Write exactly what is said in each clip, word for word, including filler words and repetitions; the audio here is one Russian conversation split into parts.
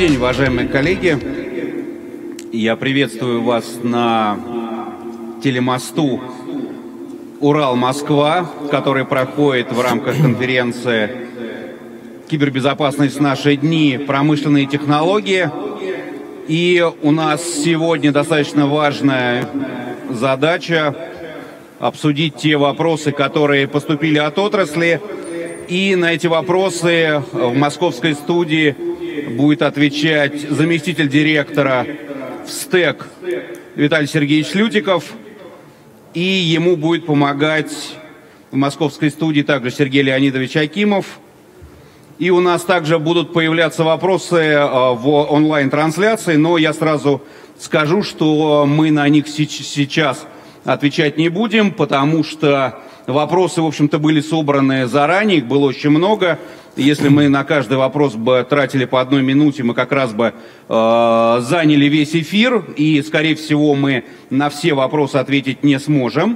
день, уважаемые коллеги. Я приветствую вас на телемосту Урал-Москва, который проходит в рамках конференции «Кибербезопасность в наши дни. Промышленные технологии». И у нас сегодня достаточно важная задача обсудить те вопросы, которые поступили от отрасли. И на эти вопросы в московской студии будет отвечать заместитель директора в СТЭК Виталий Сергеевич Лютиков. И ему будет помогать в московской студии также Сергей Леонидович Акимов. И у нас также будут появляться вопросы в онлайн-трансляции, но я сразу скажу, что мы на них сейчас отвечать не будем, потому что вопросы, в общем-то, были собраны заранее, их было очень много. Если мы на каждый вопрос бы тратили по одной минуте, мы как раз бы э, заняли весь эфир, и, скорее всего, мы на все вопросы ответить не сможем.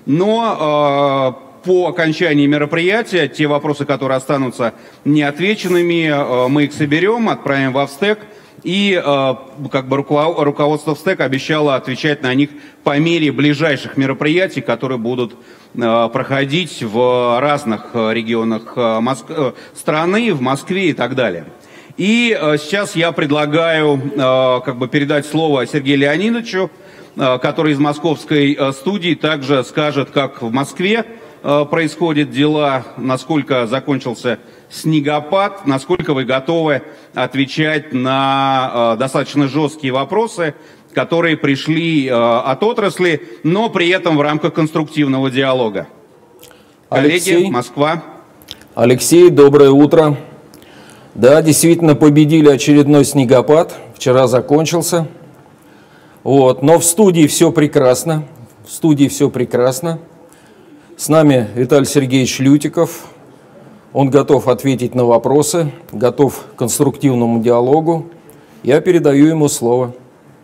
Но э, по окончании мероприятия, те вопросы, которые останутся неотвеченными, э, мы их соберем, отправим в СТЭК, и э, как бы руководство СТЭК обещало отвечать на них по мере ближайших мероприятий, которые будут проходить в разных регионах Моск... страны, в Москве и так далее. И сейчас я предлагаю как бы передать слово Сергею Леонидовичу, который из московской студии также скажет, как в Москве происходят дела, насколько закончился снегопад, насколько вы готовы отвечать на достаточно жесткие вопросы, которые пришли э, от отрасли, но при этом в рамках конструктивного диалога. Алексей, коллеги, Москва. Алексей, доброе утро. Да, действительно победили очередной снегопад, вчера закончился. Вот, но в студии все прекрасно, в студии все прекрасно. С нами Виталий Сергеевич Лютиков, он готов ответить на вопросы, готов к конструктивному диалогу. Я передаю ему слово.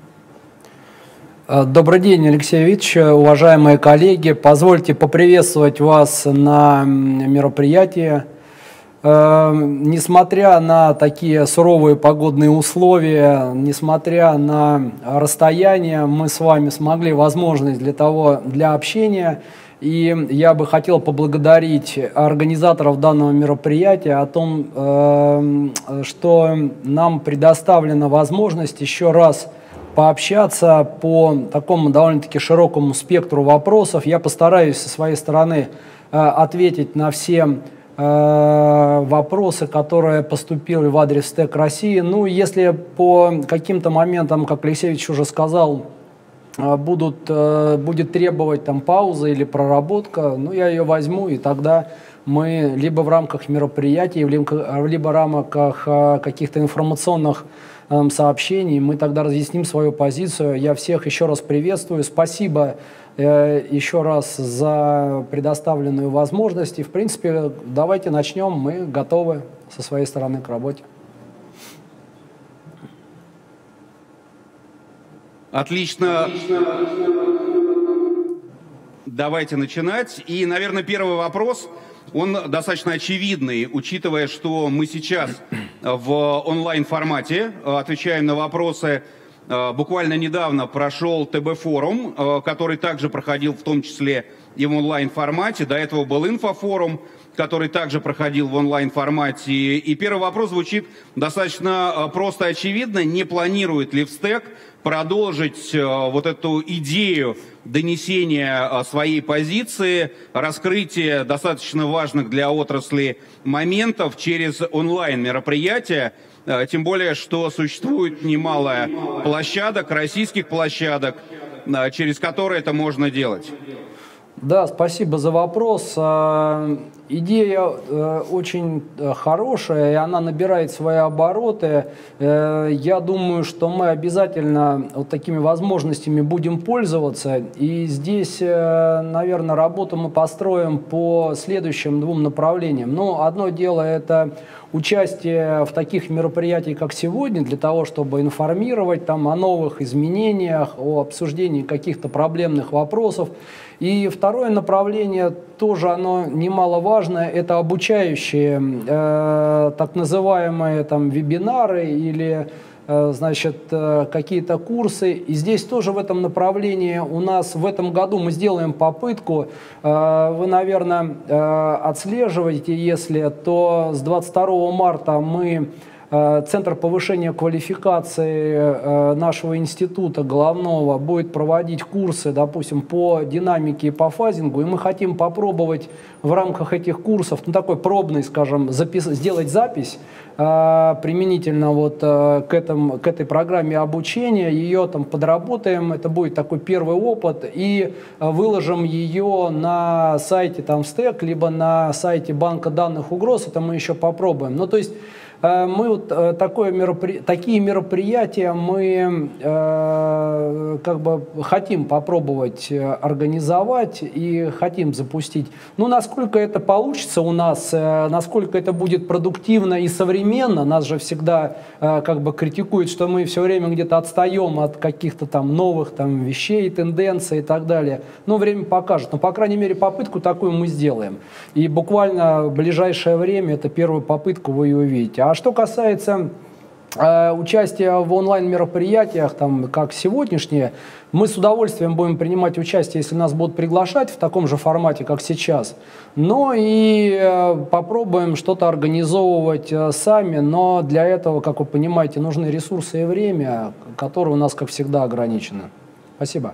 Добрый день, Алексей Викторович, уважаемые коллеги. Позвольте поприветствовать вас на мероприятии. Несмотря на такие суровые погодные условия, несмотря на расстояние, мы с вами смогли возможность для того, для общения. И я бы хотел поблагодарить организаторов данного мероприятия о том, что нам предоставлена возможность еще раз пообщаться по такому довольно-таки широкому спектру вопросов. Я постараюсь со своей стороны э, ответить на все э, вопросы, которые поступили в адрес СТЭК России. Ну, если по каким-то моментам, как Алексеевич уже сказал, э, будут, э, будет требовать там пауза или проработка, ну, я ее возьму, и тогда мы либо в рамках мероприятий, либо, либо в рамках э, каких-то информационных сообщений, мы тогда разъясним свою позицию. Я всех еще раз приветствую. Спасибо э, еще раз за предоставленную возможность. И, в принципе, давайте начнем. Мы готовы со своей стороны к работе. Отлично. Давайте начинать. И, наверное, первый вопрос, он достаточно очевидный, учитывая, что мы сейчас в онлайн-формате отвечаем на вопросы. Буквально недавно прошел ТБ-форум, который также проходил в том числе и в онлайн-формате. До этого был инфофорум, который также проходил в онлайн-формате. И первый вопрос звучит достаточно просто очевидно. Не планирует ли СТЭК продолжить вот эту идею донесения своей позиции, раскрытия достаточно важных для отрасли моментов через онлайн-мероприятия, тем более, что существует немало площадок, российских площадок, через которые это можно делать? Да, спасибо за вопрос. Идея очень хорошая, и она набирает свои обороты. Я думаю, что мы обязательно вот такими возможностями будем пользоваться. И здесь, наверное, работу мы построим по следующим двум направлениям. Ну, одно дело – это участие в таких мероприятиях, как сегодня, для того, чтобы информировать там о новых изменениях, о обсуждении каких-то проблемных вопросов. И второе направление, тоже оно немаловажное, это обучающие, э, так называемые там, вебинары или значит, какие-то курсы. И здесь тоже в этом направлении у нас в этом году мы сделаем попытку. Вы, наверное, отслеживаете, если, то с двадцать второго марта мы... Центр повышения квалификации нашего института головного будет проводить курсы, допустим, по динамике и по фазингу, и мы хотим попробовать в рамках этих курсов, ну, такой пробный, скажем, запис, сделать запись применительно вот к, этому, к этой программе обучения, ее там подработаем, это будет такой первый опыт, и выложим ее на сайте там Стек, либо на сайте банка данных угроз, это мы еще попробуем. Ну, то есть мы вот такое меропри... такие мероприятия мы э, как бы хотим попробовать организовать и хотим запустить. Ну, насколько это получится у нас, э, насколько это будет продуктивно и современно, нас же всегда э, как бы критикуют, что мы все время где-то отстаем от каких-то там новых там вещей, тенденций и так далее. Но время покажет. Но, по крайней мере, попытку такую мы сделаем. И буквально в ближайшее время, это первую попытку, вы ее увидите. А что касается э, участия в онлайн-мероприятиях, там, как сегодняшние, мы с удовольствием будем принимать участие, если нас будут приглашать в таком же формате, как сейчас. Но и э, попробуем что-то организовывать э, сами, но для этого, как вы понимаете, нужны ресурсы и время, которые у нас, как всегда, ограничены. Спасибо.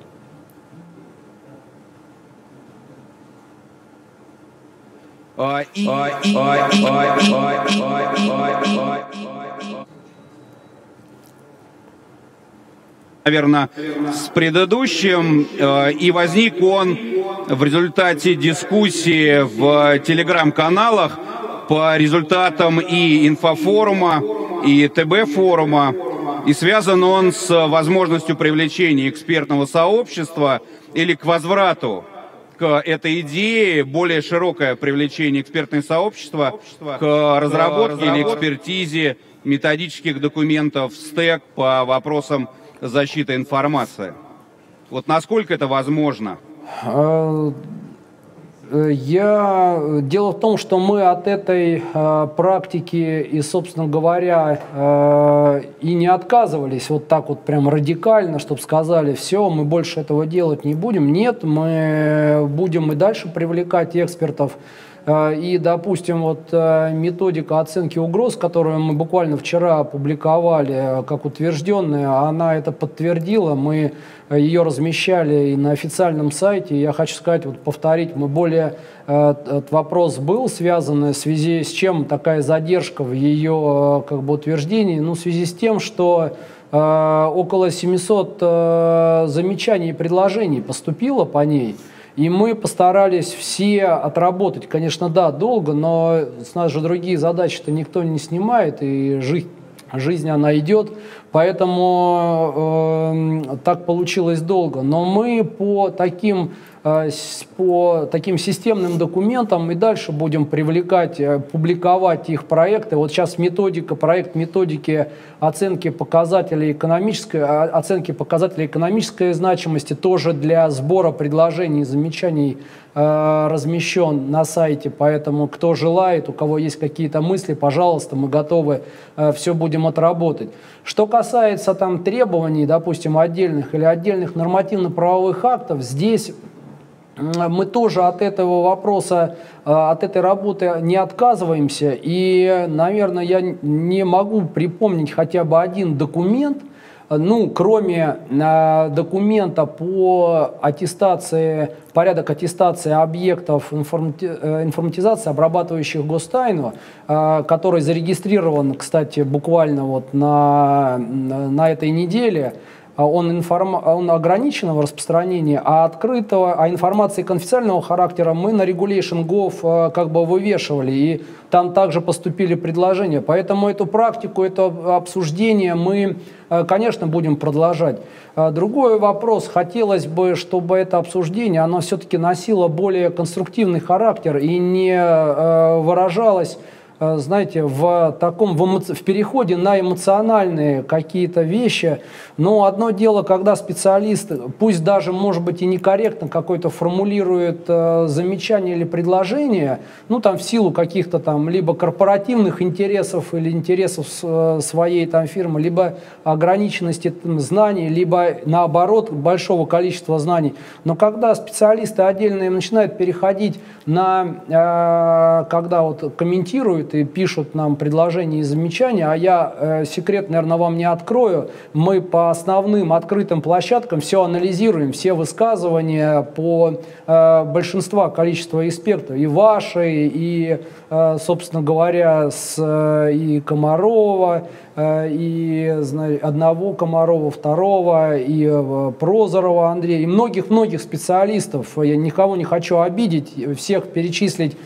Наверное, с предыдущим, и возник он в результате дискуссии в телеграм-каналах по результатам и инфофорума, и ТБ-форума, и связан он с возможностью привлечения экспертного сообщества или к возврату к этой идее, более широкое привлечение экспертного сообщества к разработке или экспертизе методических документов Стек по вопросам защиты информации. Вот насколько это возможно? Я... Дело в том, что мы от этой э, практики и, собственно говоря, э, и не отказывались вот так вот прям радикально, чтобы сказали, все, мы больше этого делать не будем. Нет, мы будем и дальше привлекать экспертов. И, допустим, вот методика оценки угроз, которую мы буквально вчера опубликовали как утвержденная, она это подтвердила, мы ее размещали и на официальном сайте. Я хочу сказать, вот повторить, мы более, этот вопрос был связан в связи с чем такая задержка в ее как бы утверждении, ну, в связи с тем, что около семисот замечаний и предложений поступило по ней. И мы постарались все отработать, конечно, да, долго, но с нас же другие задачи-то никто не снимает, и жизнь, жизнь она идет, поэтому э, так получилось долго. Но мы по таким, э, по таким системным документам и дальше будем привлекать, э, публиковать их проекты. Вот сейчас методика, проект методики оценки показателей экономической, оценки показателей экономической значимости тоже для сбора предложений и замечаний э, размещен на сайте, поэтому кто желает, у кого есть какие-то мысли, пожалуйста, мы готовы э, все будем отработать. Что касается там требований, допустим, отдельных или отдельных нормативно-правовых актов, здесь мы тоже от этого вопроса, от этой работы не отказываемся. И, наверное, я не могу припомнить хотя бы один документ, ну, кроме документа по аттестации, порядок аттестации объектов информатизации, обрабатывающих гостайну, который зарегистрирован, кстати, буквально вот на, на этой неделе. Он, информ... он ограниченного распространения, а открытого, а информации конфиденциального характера мы на Regulation точка gov как бы вывешивали, и там также поступили предложения. Поэтому эту практику, это обсуждение мы, конечно, будем продолжать. Другой вопрос, хотелось бы, чтобы это обсуждение, оно все-таки носило более конструктивный характер и не выражалось знаете, в таком, в, эмо... в переходе на эмоциональные какие-то вещи. Но одно дело, когда специалист, пусть даже, может быть, и некорректно какой-то формулирует э, замечание или предложение, ну, там, в силу каких-то там либо корпоративных интересов или интересов э, своей там фирмы, либо ограниченности там, знаний, либо, наоборот, большого количества знаний. Но когда специалисты отдельные начинают переходить на, э, когда вот комментируют и пишут нам предложения и замечания, а я э, секрет, наверное, вам не открою, мы по основным открытым площадкам все анализируем, все высказывания по э, большинства количества экспертов, и ваши, и, э, собственно говоря, с, э, и Комарова, э, и знаете, одного Комарова, второго, и э, Прозорова Андрея, и многих-многих специалистов. Я никого не хочу обидеть, всех перечислить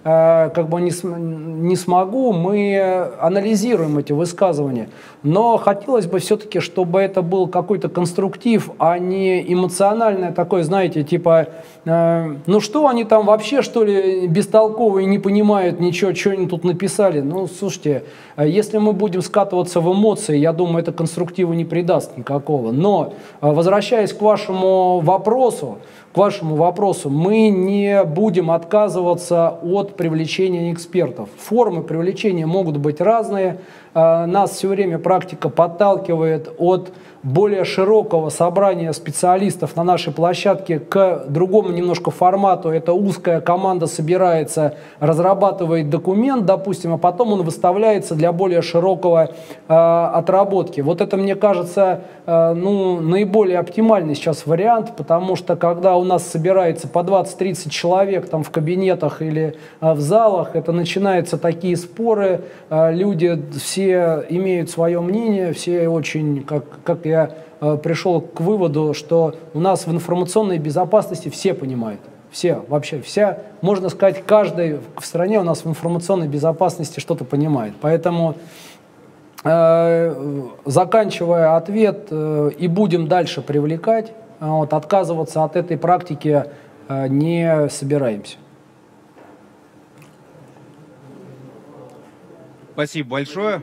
как бы не, не смогу, мы анализируем эти высказывания. Но хотелось бы все-таки, чтобы это был какой-то конструктив, а не эмоциональное такое, знаете, типа, э, ну что они там вообще, что ли, бестолковые, не понимают ничего, что они тут написали. Ну, слушайте, если мы будем скатываться в эмоции, я думаю, это конструктива не придаст никакого. Но, возвращаясь к вашему вопросу, к вашему вопросу, мы не будем отказываться от привлечения экспертов. Формы привлечения могут быть разные. Нас все время практика подталкивает от более широкого собрания специалистов на нашей площадке к другому немножко формату. Это узкая команда собирается, разрабатывает документ, допустим, а потом он выставляется для более широкого э, отработки. Вот это, мне кажется, э, ну, наиболее оптимальный сейчас вариант, потому что когда у нас собирается по двадцать-тридцать человек там, в кабинетах или э, в залах, это начинаются такие споры, э, люди все имеют свое мнение, все очень, как, как я э, пришел к выводу, что у нас в информационной безопасности все понимают. Все, вообще, вся, можно сказать, каждый в стране у нас в информационной безопасности что-то понимает. Поэтому, э, заканчивая ответ, э, и будем дальше привлекать, вот, отказываться от этой практики э, не собираемся. Спасибо большое.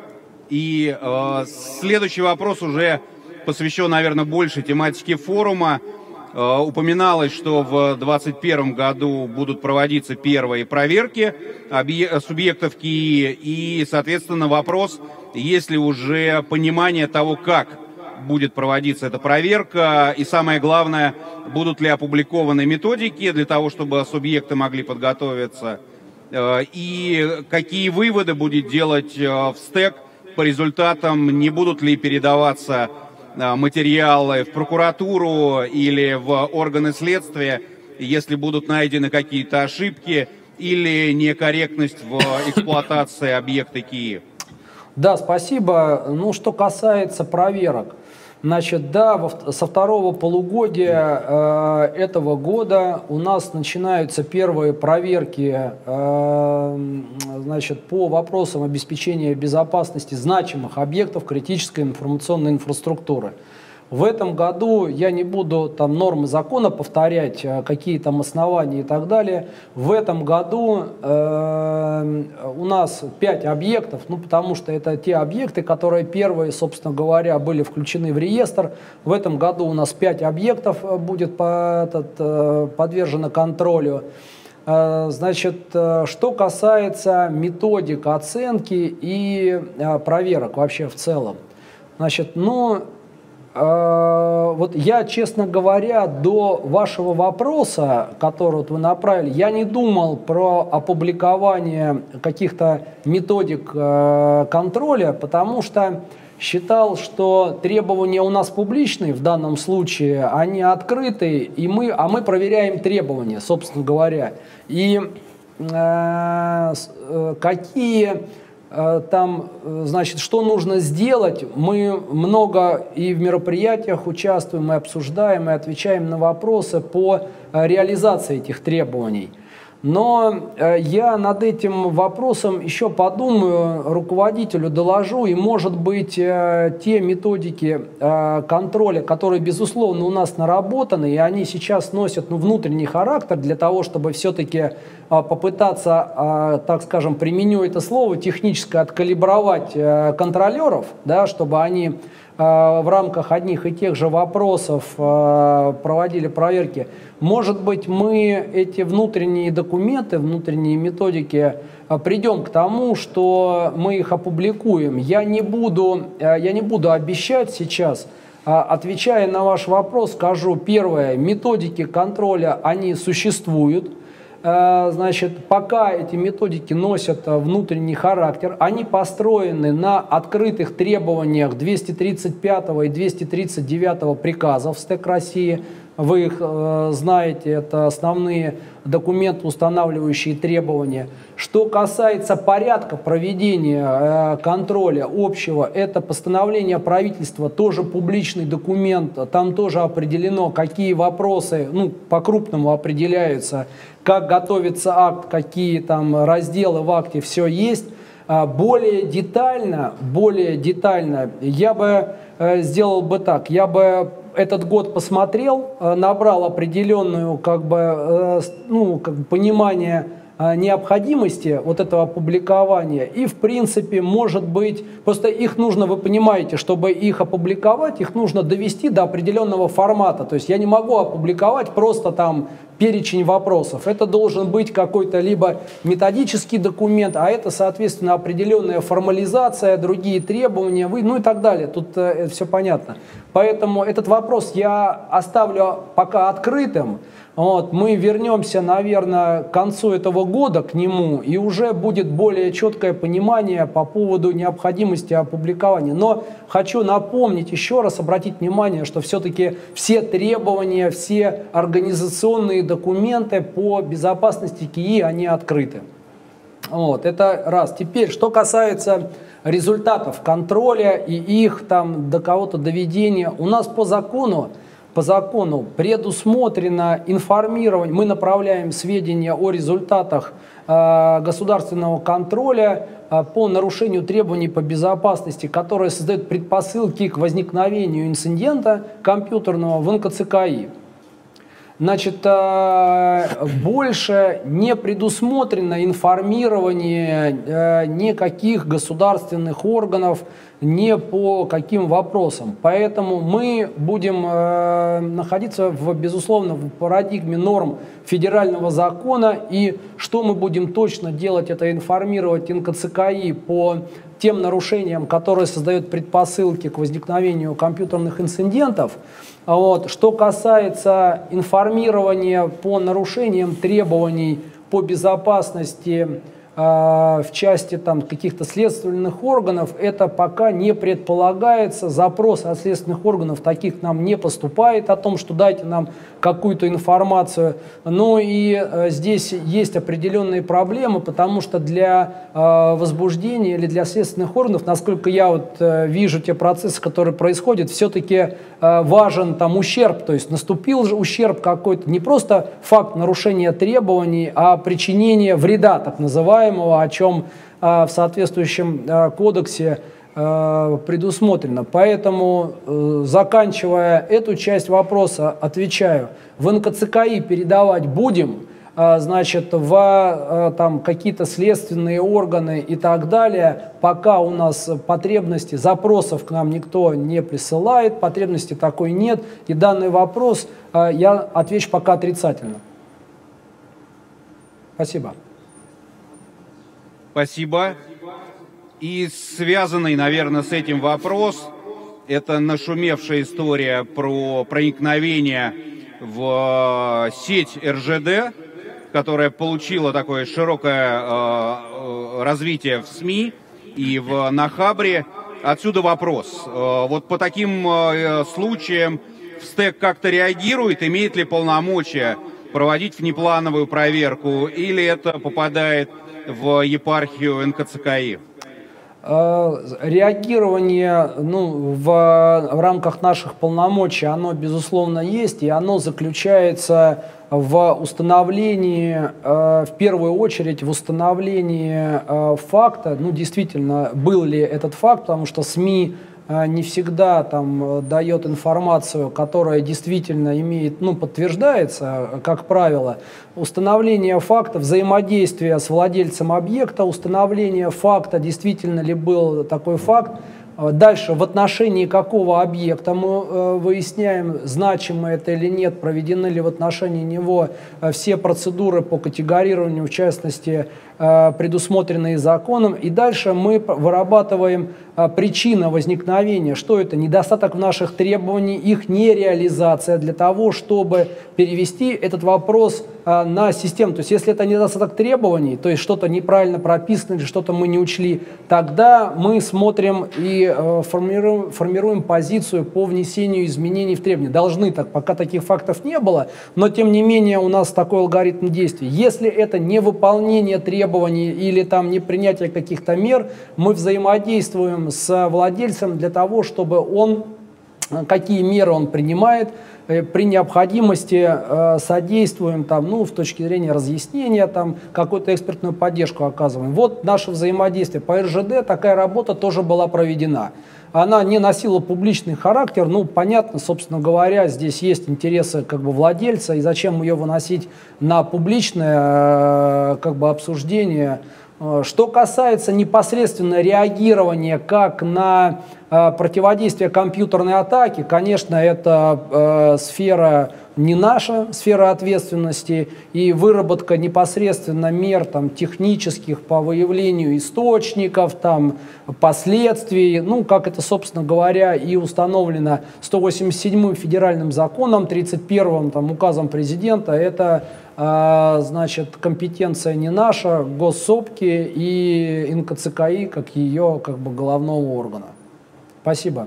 И э, следующий вопрос уже посвящен, наверное, больше тематике форума. Э, упоминалось, что в двадцать первом году будут проводиться первые проверки субъектов КИИ. И, соответственно, вопрос, есть ли уже понимание того, как будет проводиться эта проверка. И самое главное, будут ли опубликованы методики для того, чтобы субъекты могли подготовиться. Э, и какие выводы будет делать э, в стэк по результатам, не будут ли передаваться материалы в прокуратуру или в органы следствия, если будут найдены какие-то ошибки или некорректность в эксплуатации объекта КИИ. Да, спасибо. Ну, что касается проверок. Значит, да, со второго полугодия э, этого года у нас начинаются первые проверки э, значит, по вопросам обеспечения безопасности значимых объектов критической информационной инфраструктуры. В этом году я не буду там нормы закона повторять, какие там основания и так далее. В этом году э, у нас пять объектов, ну потому что это те объекты, которые первые, собственно говоря, были включены в реестр. В этом году у нас пять объектов будет по, этот, подвержено контролю. Значит, что касается методик оценки и проверок вообще в целом. Значит, ну... Вот я, честно говоря, до вашего вопроса, который вот вы направили, я не думал про опубликование каких-то методик контроля, потому что считал, что требования у нас публичные в данном случае, они открытые, и мы, а мы проверяем требования, собственно говоря. И э, какие... Там, значит, что нужно сделать, мы много и в мероприятиях участвуем, мы обсуждаем, и отвечаем на вопросы по реализации этих требований. Но э, я над этим вопросом еще подумаю, руководителю доложу, и, может быть, э, те методики э, контроля, которые, безусловно, у нас наработаны, и они сейчас носят ну, внутренний характер для того, чтобы все-таки э, попытаться, э, так скажем, применю это слово, технически откалибровать э, контролеров, да, чтобы они в рамках одних и тех же вопросов проводили проверки. Может быть, мы эти внутренние документы, внутренние методики придем к тому, что мы их опубликуем. Я не буду, я не буду обещать сейчас. Отвечая на ваш вопрос, скажу первое: методики контроля, они существуют. Значит, пока эти методики носят внутренний характер, они построены на открытых требованиях двести тридцать пятого и двести тридцать девятого приказов СТЭК России. Вы их э, знаете, это основные документы, устанавливающие требования. Что касается порядка проведения э, контроля общего, это постановление правительства, тоже публичный документ, там тоже определено, какие вопросы, ну, по-крупному определяются, как готовится акт, какие там разделы в акте, все есть. Более детально, более детально я бы э, сделал бы так, я бы этот год посмотрел, э, набрал определенную как бы, э, ну, как бы понимание э, необходимости вот этого опубликования, и в принципе, может быть, просто их нужно, вы понимаете, чтобы их опубликовать, их нужно довести до определенного формата, то есть я не могу опубликовать просто там перечень вопросов. Это должен быть какой-то либо методический документ, а это, соответственно, определенная формализация, другие требования, вы, ну и так далее. Тут э, все понятно. Поэтому этот вопрос я оставлю пока открытым. Вот, мы вернемся, наверное, к концу этого года к нему, и уже будет более четкое понимание по поводу необходимости опубликования. Но хочу напомнить, еще раз обратить внимание, что все-таки все требования, все организационные документы по безопасности КИИ, они открыты. Вот, это раз. Теперь, что касается результатов контроля и их там до кого-то доведения, у нас по закону, По закону предусмотрено информирование, мы направляем сведения о результатах э, государственного контроля э, по нарушению требований по безопасности, которые создают предпосылки к возникновению инцидента компьютерного в эн ка цэ ка и. Значит, э, больше не предусмотрено информирование э, никаких государственных органов не по каким вопросам. Поэтому мы будем э, находиться, в, безусловно, в парадигме норм федерального закона. И что мы будем точно делать, это информировать эн ка цэ ка и по тем нарушениям, которые создают предпосылки к возникновению компьютерных инцидентов. Вот. Что касается информирования по нарушениям требований по безопасности э, в части там, каких-то следственных органов, это пока не предполагается. Запрос от следственных органов таких нам не поступает о том, что дайте нам какую-то информацию. Но и э, здесь есть определенные проблемы, потому что для э, возбуждения или для следственных органов, насколько я вот, э, вижу те процессы, которые происходят, все-таки э, важен там ущерб, то есть наступил же ущерб какой-то, не просто факт нарушения требований, а причинение вреда, так называемого, о чем э, в соответствующем э, кодексе предусмотрено. Поэтому, заканчивая эту часть вопроса, отвечаю, в эн ка цэ ка и передавать будем, значит, в там, какие-то следственные органы и так далее, пока у нас потребности, запросов к нам никто не присылает, потребности такой нет, и данный вопрос я отвечу пока отрицательно. Спасибо. Спасибо. И связанный, наверное, с этим вопрос, это нашумевшая история про проникновение в сеть эр жэ дэ, которая получила такое широкое э, развитие в СМИ и в Нахабре. Отсюда вопрос. Э, вот по таким э, случаям СТЭК как-то реагирует, имеет ли полномочия проводить внеплановую проверку, или это попадает в епархию эн ка цэ ка и? Реагирование ну, в, в рамках наших полномочий, оно, безусловно, есть, и оно заключается в установлении, в первую очередь, в установлении факта, ну, действительно, был ли этот факт, потому что СМИ не всегда там дает информацию, которая действительно имеет, ну, подтверждается, как правило, установление факта взаимодействия с владельцем объекта, установление факта, действительно ли был такой факт. Дальше, в отношении какого объекта мы э, выясняем, значимо это или нет, проведены ли в отношении него э, все процедуры по категорированию, в частности, э, предусмотренные законом. И дальше мы вырабатываем э, причины возникновения. Что это? Недостаток в наших требованиях, их нереализация для того, чтобы перевести этот вопрос э, на систему. То есть, если это недостаток требований, то есть что-то неправильно прописано или что-то мы не учли, тогда мы смотрим и Формируем, формируем позицию по внесению изменений в требования. Должны так, пока таких фактов не было, но тем не менее у нас такой алгоритм действий. Если это не выполнение требований или там не принятие каких-то мер, мы взаимодействуем с владельцем для того, чтобы он, какие меры он принимает, при необходимости э, содействуем там, ну, в точке зрения разъяснения, там, какую-то экспертную поддержку оказываем. Вот наше взаимодействие. По эр жэ дэ такая работа тоже была проведена. Она не носила публичный характер, ну, понятно, собственно говоря, здесь есть интересы как бы владельца, и зачем ее выносить на публичное э, как бы обсуждение. Что касается непосредственно реагирования как на э, противодействие компьютерной атаке, конечно, это э, сфера не наша, сфера ответственности, и выработка непосредственно мер там, технических по выявлению источников, там, последствий, ну, как это, собственно говоря, и установлено сто восемьдесят седьмым федеральным законом, тридцать первым там, указом президента, это значит, компетенция не наша, госсобки и эн ка цэ ка и как ее как бы головного органа. Спасибо.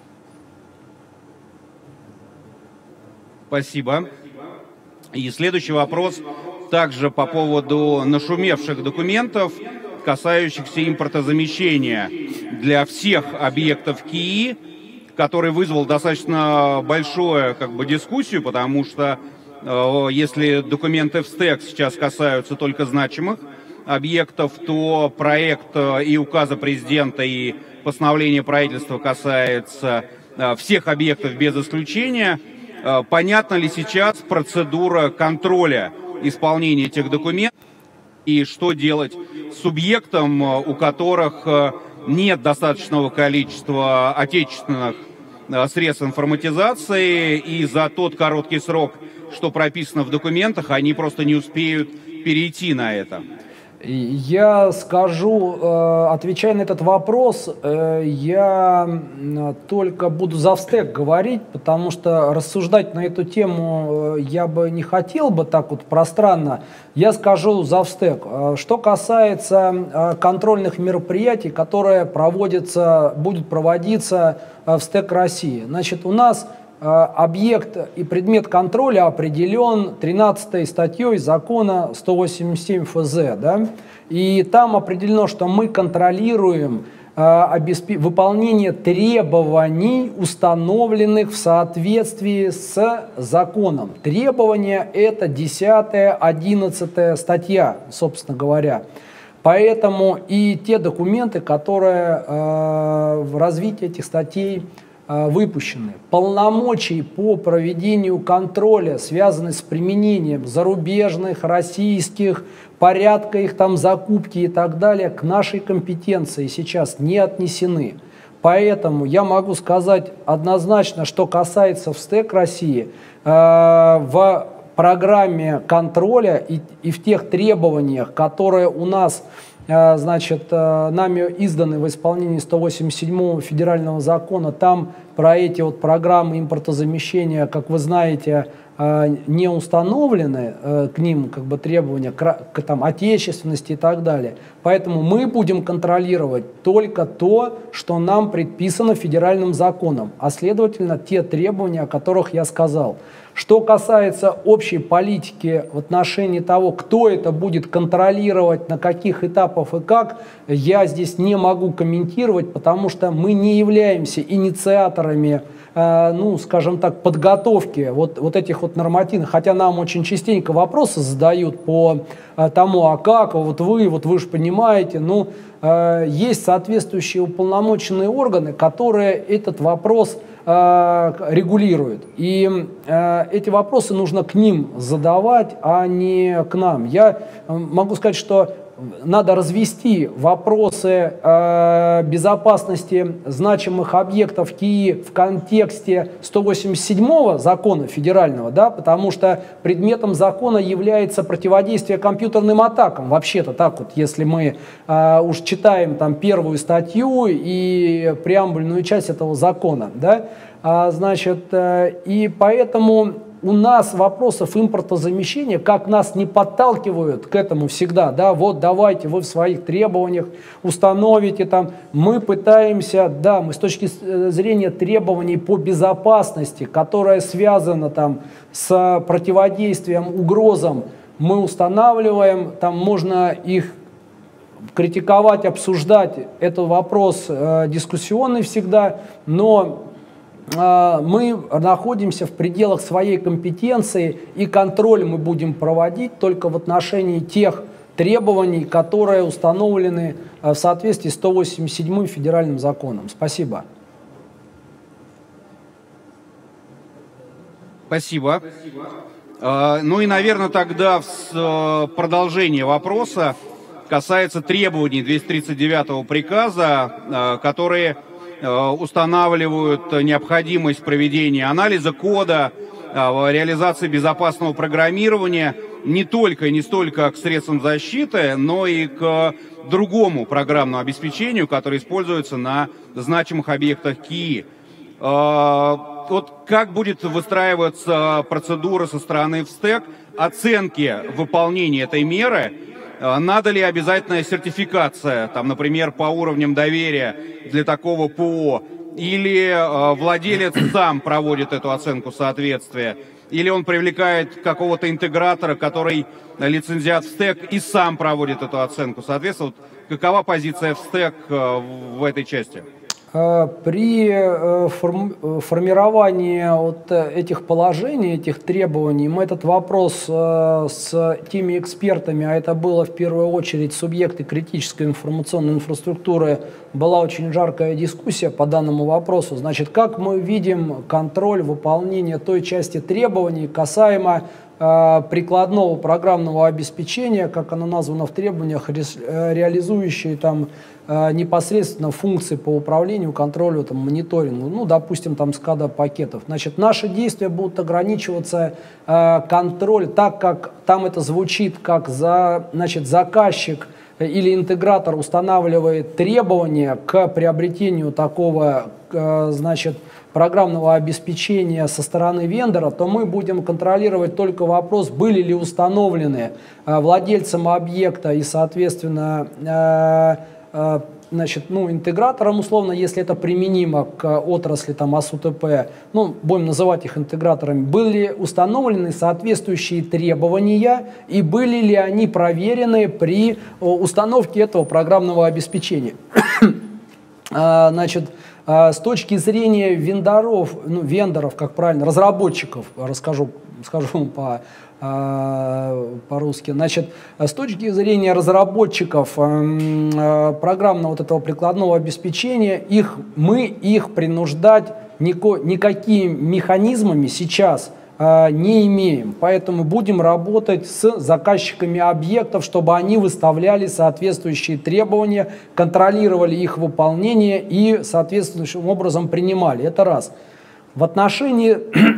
Спасибо. И следующий вопрос также по поводу нашумевших документов, касающихся импортозамещения для всех объектов КИИ, который вызвал достаточно большую как бы, дискуссию, потому что если документы эф стэк сейчас касаются только значимых объектов, то проект и указа президента, и постановление правительства касается всех объектов без исключения. Понятна ли сейчас процедура контроля исполнения этих документов и что делать с субъектом, у которых нет достаточного количества отечественных средств информатизации, и за тот короткий срок, что прописано в документах, они просто не успеют перейти на это? Я скажу, отвечая на этот вопрос, я только буду за эф стэк говорить, потому что рассуждать на эту тему я бы не хотел бы так вот пространно. Я скажу за эф стэк. Что касается контрольных мероприятий, которые проводятся, будут проводиться в эф стэк России. Значит, у нас объект и предмет контроля определен тринадцатой статьей закона сто восемьдесят семь эф зэ, да? И там определено, что мы контролируем э, обесп... выполнение требований, установленных в соответствии с законом. Требования – это десятая, одиннадцатая статья, собственно говоря. Поэтому и те документы, которые э, в развитии этих статей выпущены. Полномочий по проведению контроля, связанных с применением зарубежных, российских, порядка их там закупки и так далее, к нашей компетенции сейчас не отнесены. Поэтому я могу сказать однозначно, что касается эф стэк России, э, в программе контроля и, и в тех требованиях, которые у нас значит, нами изданы в исполнении сто восемьдесят седьмого федерального закона, там про эти вот программы импортозамещения, как вы знаете, не установлены к ним как бы требования к, к там, отечественности и так далее. Поэтому мы будем контролировать только то, что нам предписано федеральным законом, а следовательно те требования, о которых я сказал. Что касается общей политики в отношении того, кто это будет контролировать, на каких этапах и как, я здесь не могу комментировать, потому что мы не являемся инициаторами, э, ну, скажем так, подготовки вот, вот этих вот нормативных, хотя нам очень частенько вопросы задают по э, тому, а как, вот вы, вот вы же понимаете, ну, э, есть соответствующие уполномоченные органы, которые этот вопрос регулируют. И э, эти вопросы нужно к ним задавать, а не к нам. Я могу сказать, что надо развести вопросы э, безопасности значимых объектов КИИ в контексте сто восемьдесят седьмого закона федерального, да, потому что предметом закона является противодействие компьютерным атакам. Вообще-то так вот, если мы э, уж читаем там первую статью и преамбульную часть этого закона, да, а, значит, э, и поэтому у нас вопросов импортозамещения, как нас не подталкивают к этому всегда, да, вот давайте вы в своих требованиях установите там, мы пытаемся, да, мы с точки зрения требований по безопасности, которая связана там с противодействием угрозам, мы устанавливаем, там можно их критиковать, обсуждать, это вопрос э, дискуссионный всегда, но мы находимся в пределах своей компетенции, и контроль мы будем проводить только в отношении тех требований, которые установлены в соответствии с сто восемьдесят седьмым федеральным законом. Спасибо. Спасибо. Ну и, наверное, тогда в продолжение вопроса касается требований двухсот тридцать девятого приказа, которые устанавливают необходимость проведения анализа кода, реализации безопасного программирования не только и не столько к средствам защиты, но и к другому программному обеспечению, которое используется на значимых объектах КИИ. Вот как будет выстраиваться процедура со стороны ВСТЭК оценки выполнения этой меры? Надо ли обязательная сертификация, там, например, по уровням доверия для такого ПО? Или э, владелец сам проводит эту оценку соответствия? Или он привлекает какого-то интегратора, который лицензиат ВСТЭК, и сам проводит эту оценку соответствия? Вот какова позиция ВСТЭК э, в этой части? При формировании вот этих положений, этих требований, мы этот вопрос с теми экспертами, а это было в первую очередь субъекты критической информационной инфраструктуры, была очень жаркая дискуссия по данному вопросу. Значит, как мы видим контроль выполнения той части требований касаемо прикладного программного обеспечения, как оно названо в требованиях, реализующие там непосредственно функции по управлению, контролю, там, мониторингу, ну, допустим, там, скада пакетов. Значит, наши действия будут ограничиваться э, контроль, так как там это звучит, как за, значит, заказчик или интегратор устанавливает требования к приобретению такого, э, значит, программного обеспечения со стороны вендора, то мы будем контролировать только вопрос, были ли установлены э, владельцем объекта и, соответственно, э, э, значит, ну, интегратором, условно, если это применимо к отрасли там, АСУТП, ну, будем называть их интеграторами, были установлены соответствующие требования и были ли они проверены при установке этого программного обеспечения. Значит, с точки зрения вендоров, ну, вендоров, как правильно, разработчиков, расскажу, скажу по, по-русски, значит, с точки зрения разработчиков программного вот этого прикладного обеспечения, их, мы их принуждать нико, никакими механизмами сейчас не имеем. Поэтому будем работать с заказчиками объектов, чтобы они выставляли соответствующие требования, контролировали их выполнение и соответствующим образом принимали. Это раз. В отношении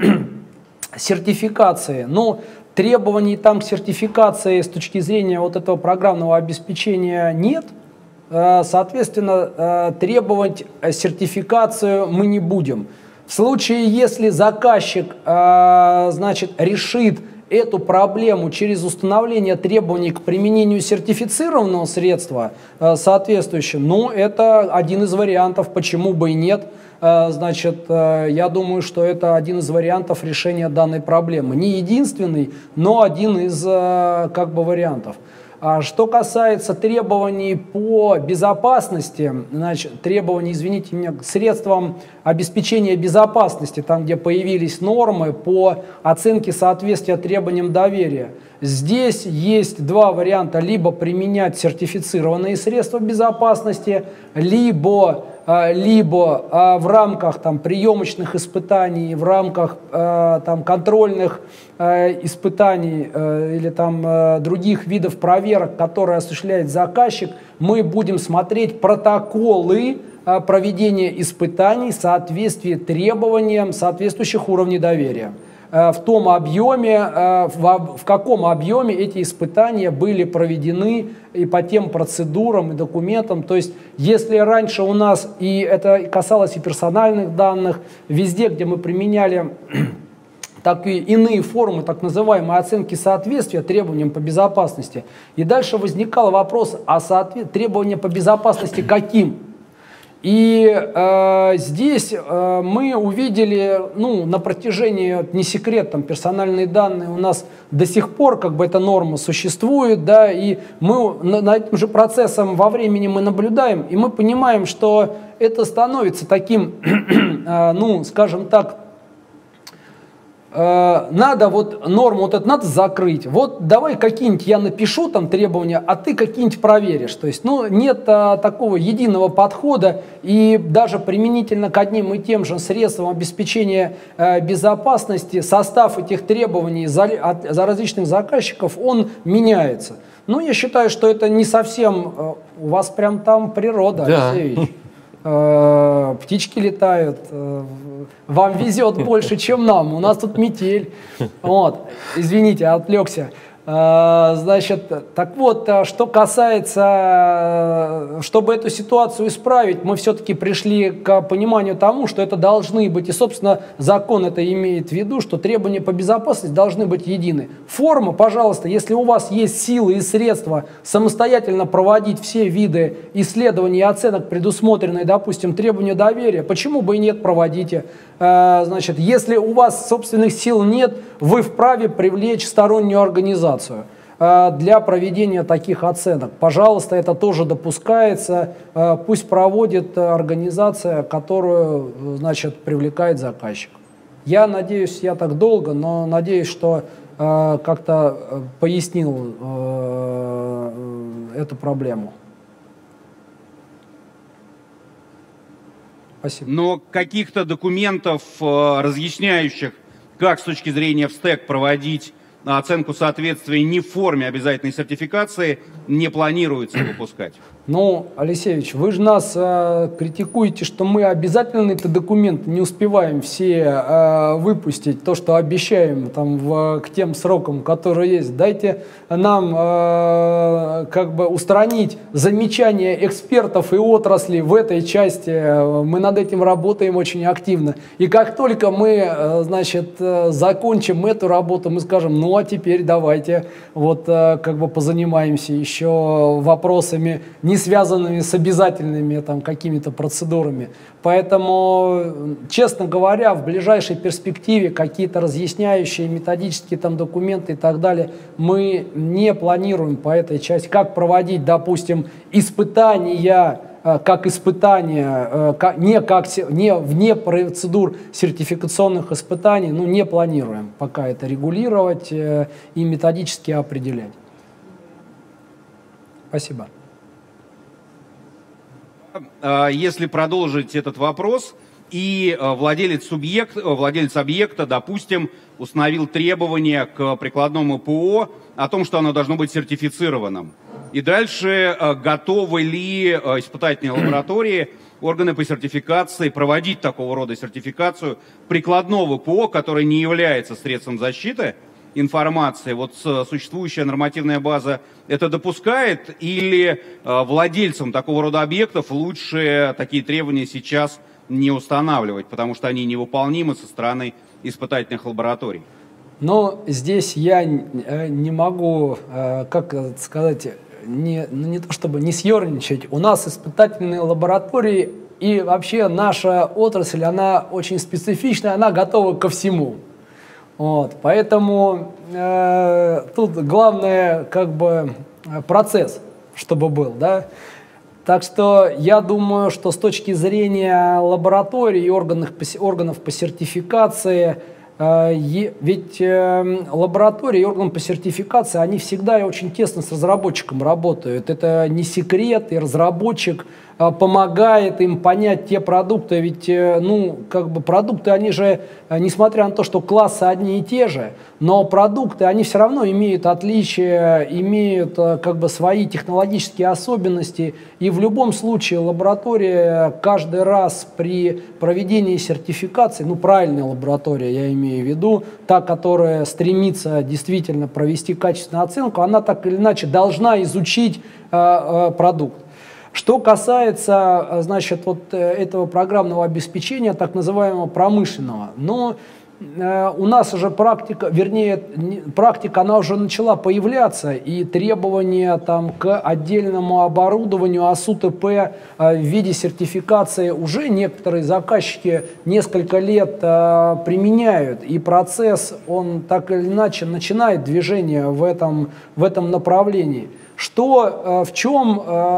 сертификации, ну, требований там к сертификации с точки зрения вот этого программного обеспечения нет. Соответственно, требовать сертификацию мы не будем. В В случае, если заказчик, э, значит, решит эту проблему через установление требований к применению сертифицированного средства э, соответствующего, ну, это один из вариантов, почему бы и нет. Э, значит, э, я думаю, что это один из вариантов решения данной проблемы. Не единственный, но один из э, как бы вариантов. А что касается требований по безопасности, значит, требований, извините меня, к средствам обеспечения безопасности, там, где появились нормы по оценке соответствия требованиям доверия, здесь есть два варианта: либо применять сертифицированные средства безопасности, либо, либо в рамках там, приемочных испытаний, в рамках там, контрольных испытаний или там, других видов проверок, которые осуществляет заказчик, мы будем смотреть протоколы проведения испытаний в соответствии требованиям соответствующих уровней доверия. В том объеме, в каком объеме эти испытания были проведены и по тем процедурам и документам. То есть, если раньше у нас, и это касалось и персональных данных, везде, где мы применяли так и иные формы так называемой оценки соответствия требованиям по безопасности, и дальше возникал вопрос, а соответ... требования по безопасности каким? И э, здесь э, мы увидели, ну, на протяжении, не секрет, там, персональные данные у нас до сих пор, как бы, эта норма существует, да, и мы над этим же процессом во времени мы наблюдаем, и мы понимаем, что это становится таким, э, ну, скажем так, надо вот норму вот это надо закрыть. Вот давай какие-нибудь я напишу там требования, а ты какие-нибудь проверишь. То есть, ну, нет а, такого единого подхода, и даже применительно к одним и тем же средствам обеспечения а, безопасности состав этих требований за, от, за различных заказчиков, он меняется. Ну, я считаю, что это не совсем... А, у вас прям там природа, да. Алексеевич. А, птички летают. А, вам везет больше, чем нам. У нас тут метель. Вот. Извините, отвлекся. Значит, так вот, что касается, чтобы эту ситуацию исправить, мы все-таки пришли к пониманию тому, что это должны быть, и, собственно, закон это имеет в виду, что требования по безопасности должны быть едины. Форма, пожалуйста, если у вас есть силы и средства самостоятельно проводить все виды исследований и оценок, предусмотренные, допустим, требования доверия, почему бы и нет, проводите. Значит, если у вас собственных сил нет, вы вправе привлечь стороннюю организацию для проведения таких оценок. Пожалуйста, это тоже допускается. Пусть проводит организация, которую, значит, привлекает заказчик. Я надеюсь, я так долго, но надеюсь, что как-то пояснил эту проблему. Спасибо. Но каких-то документов, разъясняющих, как с точки зрения в стэк проводить оценку соответствия не в форме обязательной сертификации, не планируется выпускать. Ну, Алексеевич, вы же нас э, критикуете, что мы обязательно эти документы не успеваем все э, выпустить, то, что обещаем там, в, к тем срокам, которые есть. Дайте нам э, как бы устранить замечания экспертов и отрасли в этой части. Мы над этим работаем очень активно. И как только мы, э, значит, э, закончим эту работу, мы скажем, ну а теперь давайте вот э, как бы позанимаемся еще вопросами, не связанными с обязательными там какими-то процедурами. Поэтому, честно говоря, в ближайшей перспективе какие-то разъясняющие методические там документы и так далее мы не планируем по этой части. Как проводить, допустим, испытания, как испытания, не, как, не вне процедур сертификационных испытаний, ну, не планируем пока это регулировать и методически определять. Спасибо. Если продолжить этот вопрос, и владелец, субъект, владелец объекта, допустим, установил требования к прикладному ПО о том, что оно должно быть сертифицированным. И дальше готовы ли испытательные лаборатории, органы по сертификации проводить такого рода сертификацию прикладного ПО, который не является средством защиты информации? Вот существующая нормативная база это допускает, или владельцам такого рода объектов лучше такие требования сейчас не устанавливать, потому что они невыполнимы со стороны испытательных лабораторий? Но здесь я не могу, как сказать, не, ну не то чтобы не съерничать. У нас испытательные лаборатории и вообще наша отрасль, она очень специфичная, она готова ко всему. Вот, поэтому э, тут главное как бы процесс, чтобы был, да. Так что я думаю, что с точки зрения лабораторий и органов, органов по сертификации, э, е, ведь э, лаборатории и органы по сертификации, они всегда и очень тесно с разработчиком работают. Это не секрет, и разработчик э, помогает им понять те продукты, ведь э, ну, как бы продукты, они же, э, несмотря на то, что классы одни и те же, но продукты, они все равно имеют отличия, имеют э, как бы свои технологические особенности, и в любом случае лаборатория каждый раз при проведении сертификации, ну правильная лаборатория, я имею в виду, та, которая стремится действительно провести качественную оценку, она так или иначе должна изучить э, э, продукт. Что касается, значит, вот этого программного обеспечения, так называемого промышленного, но у нас уже практика, вернее, практика, она уже начала появляться, и требования там, к отдельному оборудованию АСУ-ТП в виде сертификации уже некоторые заказчики несколько лет а, применяют, и процесс, он так или иначе начинает движение в этом, в этом направлении. Что, в чем,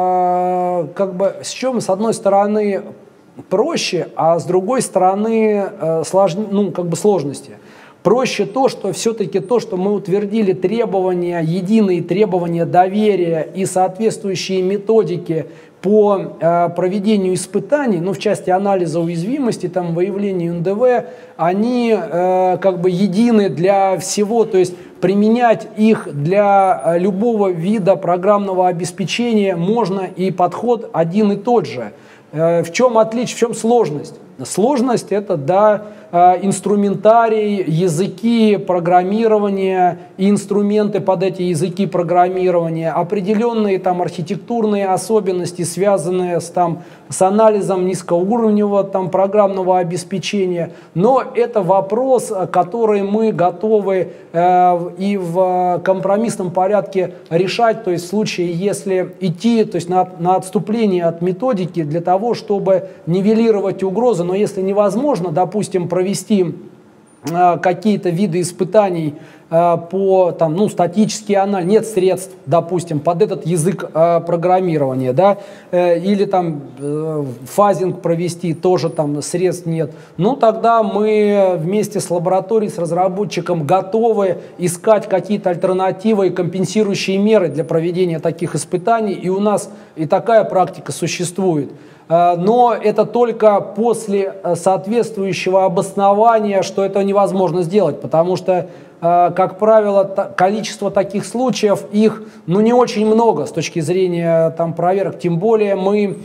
как бы, с чем, с одной стороны, проще, а с другой стороны слож... ну, как бы сложности. Проще то, что все-таки то, что мы утвердили требования, единые требования доверия и соответствующие методики по э, проведению испытаний, ну, в части анализа уязвимости, там, выявления эн дэ вэ, они э, как бы едины для всего, то есть применять их для любого вида программного обеспечения можно, и подход один и тот же. В чем отличие, в чем сложность? Сложность – это, да, инструментарий, языки программирования, и инструменты под эти языки программирования, определенные там архитектурные особенности, связанные с, там, с анализом низкоуровневого там, программного обеспечения. Но это вопрос, который мы готовы э, и в компромиссном порядке решать, то есть в случае, если идти, то есть на, на отступление от методики для того, чтобы нивелировать угрозы. Но если невозможно, допустим, провести э, какие-то виды испытаний э, по там, ну, статический анализ, нет средств, допустим, под этот язык э, программирования, да, э, или там э, фазинг провести, тоже там средств нет, ну тогда мы вместе с лабораторией, с разработчиком готовы искать какие-то альтернативы и компенсирующие меры для проведения таких испытаний, и у нас и такая практика существует. Но это только после соответствующего обоснования, что это невозможно сделать, потому что, как правило, количество таких случаев, их ну, не очень много с точки зрения там, проверок, тем более мы,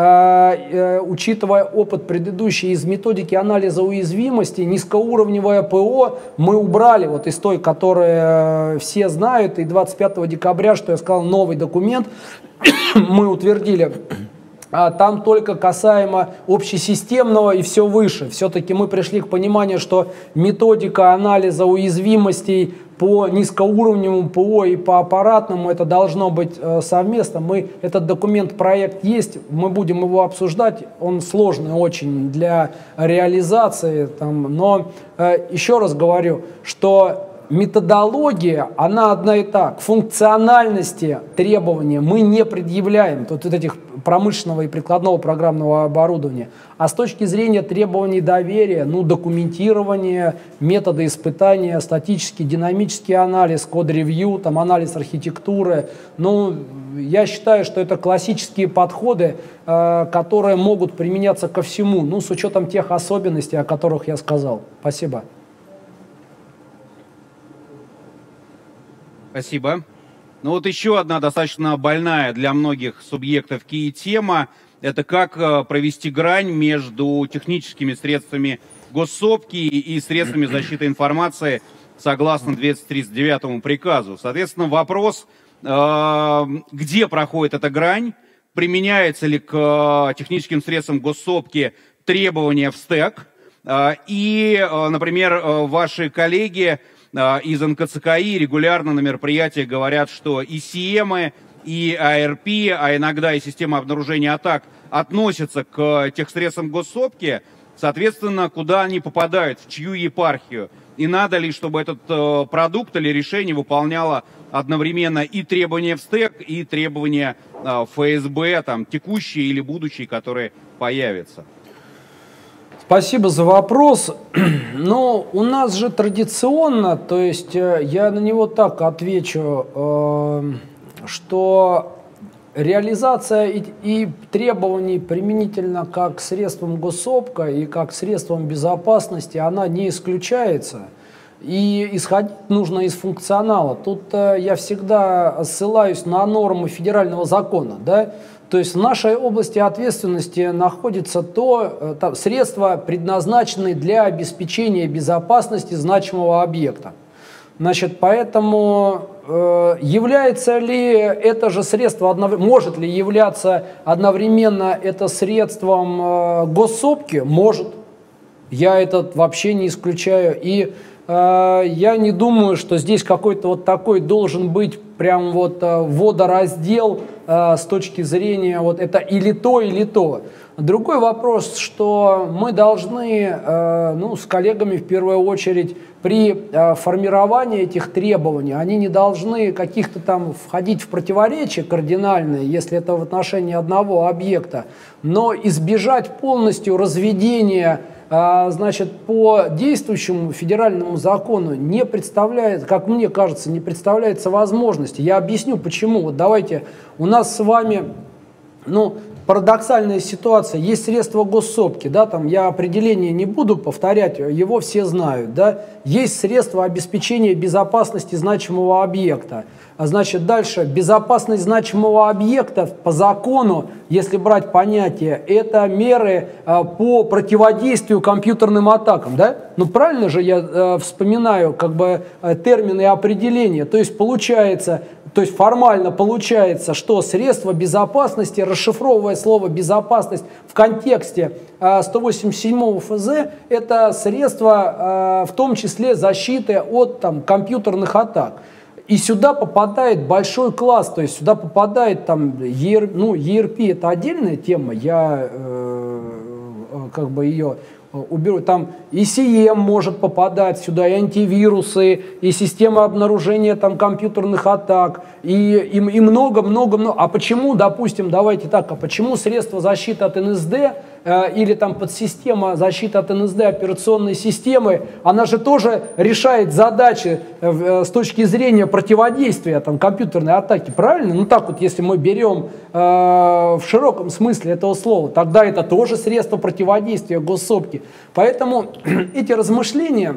учитывая опыт предыдущий из методики анализа уязвимости, низкоуровневое ПО мы убрали вот из той, которую все знают, и двадцать пятого декабря, что я сказал, новый документ мы утвердили. Там только касаемо общесистемного и все выше. Все-таки мы пришли к пониманию, что методика анализа уязвимостей по низкоуровневому ПО и по аппаратному это должно быть совместно. Мы, этот документ, проект есть, мы будем его обсуждать. Он сложный очень для реализации. Там, но еще раз говорю, что методология, она одна и та. К функциональности требования мы не предъявляем, тут вот этих промышленного и прикладного программного оборудования. А с точки зрения требований доверия, ну, документирование, методы испытания, статический, динамический анализ, код-ревью, там, анализ архитектуры, ну, я считаю, что это классические подходы, э, которые могут применяться ко всему, ну, с учетом тех особенностей, о которых я сказал. Спасибо. Спасибо. Ну вот еще одна достаточно больная для многих субъектов КИИ тема – это как провести грань между техническими средствами госсобки и средствами защиты информации согласно двести тридцать девятому приказу. Соответственно, вопрос, где проходит эта грань, применяется ли к техническим средствам госсобки требования в стэк. И, например, ваши коллеги из эн ка цэ ка и регулярно на мероприятиях говорят, что и си эм, и а эр пи, а иногда и система обнаружения атак относятся к техсредствам госсопки, соответственно, куда они попадают, в чью епархию. И надо ли, чтобы этот э, продукт или решение выполняло одновременно и требования в стэк, и требования э, эф эс бэ, там, текущие или будущие, которые появятся? Спасибо за вопрос. Но у нас же традиционно, то есть я на него так отвечу, э, что реализация и, и требований применительно как к средствам госсопка и как к средствам безопасности, она не исключается. И исходить нужно из функционала. Тут э, я всегда ссылаюсь на нормы федерального закона, да? То есть в нашей области ответственности находится то, э, там, средства, предназначенные для обеспечения безопасности значимого объекта. Значит, поэтому э, является ли это же средство, может ли являться одновременно это средством э, госсопки? Может. Я это вообще не исключаю. И э, я не думаю, что здесь какой-то вот такой должен быть прям вот э, водораздел э, с точки зрения вот это или то, или то. Другой вопрос, что мы должны, э, ну, с коллегами в первую очередь при э, формировании этих требований, они не должны каких-то там входить в противоречия кардинальные, если это в отношении одного объекта, но избежать полностью разведения, э, значит, по действующему федеральному закону не представляет, как мне кажется, не представляется возможности. Я объясню почему. Вот давайте, у нас с вами, ну, парадоксальная ситуация, есть средства госсопки, да, там я определение не буду повторять, его все знают, да, есть средства обеспечения безопасности значимого объекта. А значит, дальше, безопасность значимого объекта по закону, если брать понятие, это меры а, по противодействию компьютерным атакам, да? Ну, правильно же я а, вспоминаю, как бы, а, термины и определения, то есть получается, то есть формально получается, что средства безопасности, расшифровывая слово «безопасность» в контексте а, сто восемьдесят седьмого эф зэ, это средства, а, в том числе защиты от там, компьютерных атак. И сюда попадает большой класс, то есть сюда попадает там, и эр, ну, и эр пи это отдельная тема, я э, как бы ее уберу, там и си эм может попадать сюда, и антивирусы, и система обнаружения там компьютерных атак, и много-много-много. А почему, допустим, давайте так, а почему средства защиты от эн эс дэ э, или там подсистема защиты от эн эс дэ операционной системы, она же тоже решает задачи э, с точки зрения противодействия там компьютерной атаки, правильно? Ну так вот, если мы берем э, в широком смысле этого слова, тогда это тоже средство противодействия госсопки. Поэтому эти размышления,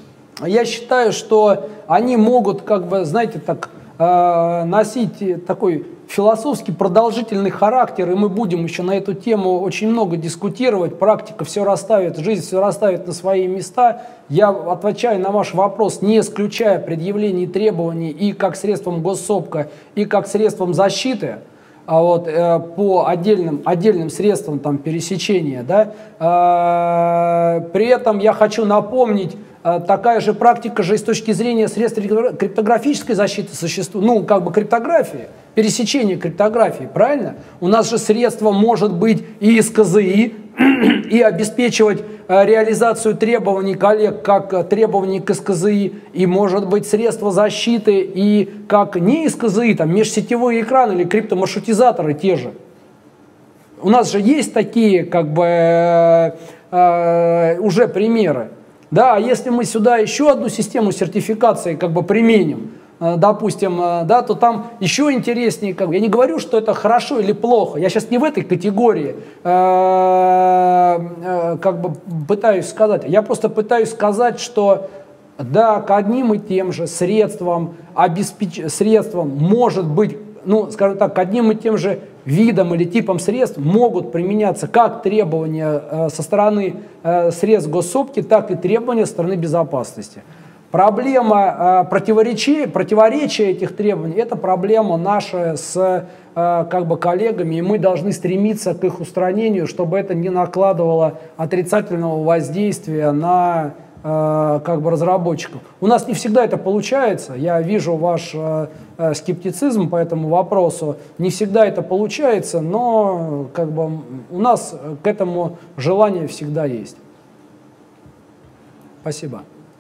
я считаю, что они могут, как бы, знаете, так, э, носить такой философский продолжительный характер, и мы будем еще на эту тему очень много дискутировать. Практика все расставит, жизнь все расставит на свои места. Я отвечаю на ваш вопрос, не исключая предъявлений требований и как средством госсопка, и как средством защиты. А вот, э, по отдельным, отдельным средствам там, пересечения. Да? Э, при этом я хочу напомнить, э, такая же практика же и с точки зрения средств криптографической защиты существует, ну, как бы криптографии, пересечение криптографии, правильно? У нас же средство может быть и из ка зэ и, и обеспечивать э, реализацию требований коллег как э, требований к эс ка зэ и, и может быть средства защиты и как не из ка зэ и, там межсетевой экран или криптомаршрутизаторы те же. У нас же есть такие как бы э, э, уже примеры. Да, а если мы сюда еще одну систему сертификации как бы применим, допустим, да, то там еще интереснее. Как бы. Я не говорю, что это хорошо или плохо. Я сейчас не в этой категории э, э, как бы пытаюсь сказать. Я просто пытаюсь сказать, что да, к одним и тем же средствам, обеспеч... средствам может быть, ну, скажем так, к одним и тем же видам или типам средств могут применяться как требования э, со стороны э, средств госсопки, так и требования со стороны безопасности. Проблема э, противоречия, противоречия этих требований – это проблема наша с э, как бы коллегами, и мы должны стремиться к их устранению, чтобы это не накладывало отрицательного воздействия на э, как бы разработчиков. У нас не всегда это получается. Я вижу ваш э, э, скептицизм по этому вопросу. Не всегда это получается, но как бы у нас к этому желание всегда есть. Спасибо.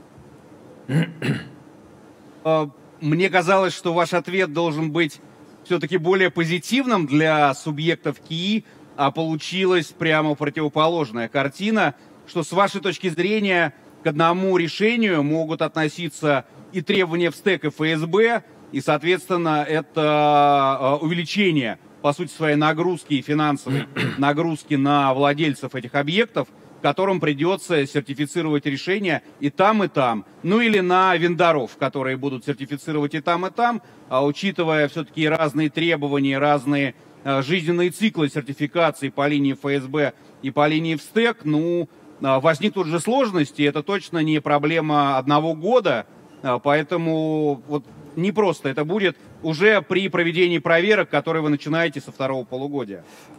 Мне казалось, что ваш ответ должен быть все-таки более позитивным для субъектов КИИ, а получилась прямо противоположная картина, что с вашей точки зрения к одному решению могут относиться и требования в стэк, и эф эс бэ, и, соответственно, это увеличение, по сути, своей нагрузки и финансовой нагрузки на владельцев этих объектов, которым придется сертифицировать решения и там, и там. Ну или на вендоров, которые будут сертифицировать и там, и там, а учитывая все-таки разные требования, разные а, жизненные циклы сертификации по линии эф эс бэ и по линии в стэк, ну, а, возникнут же сложности, это точно не проблема одного года, а, поэтому вот непросто это будет уже при проведении проверок, которые вы начинаете со второго полугодия.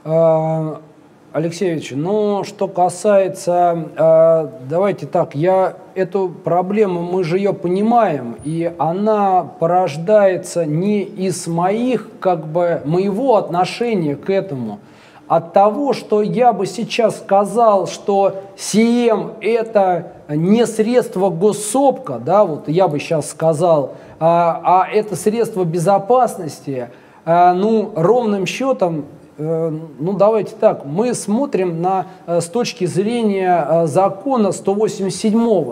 Алексеевич, ну, что касается, э, давайте так, я эту проблему, мы же ее понимаем, и она порождается не из моих, как бы, моего отношения к этому, от того, что я бы сейчас сказал, что си эм это не средство госсопка, да, вот я бы сейчас сказал, а, а это средство безопасности, а, ну, ровным счетом, ну, давайте так, мы смотрим на, с точки зрения закона сто восемьдесят седьмого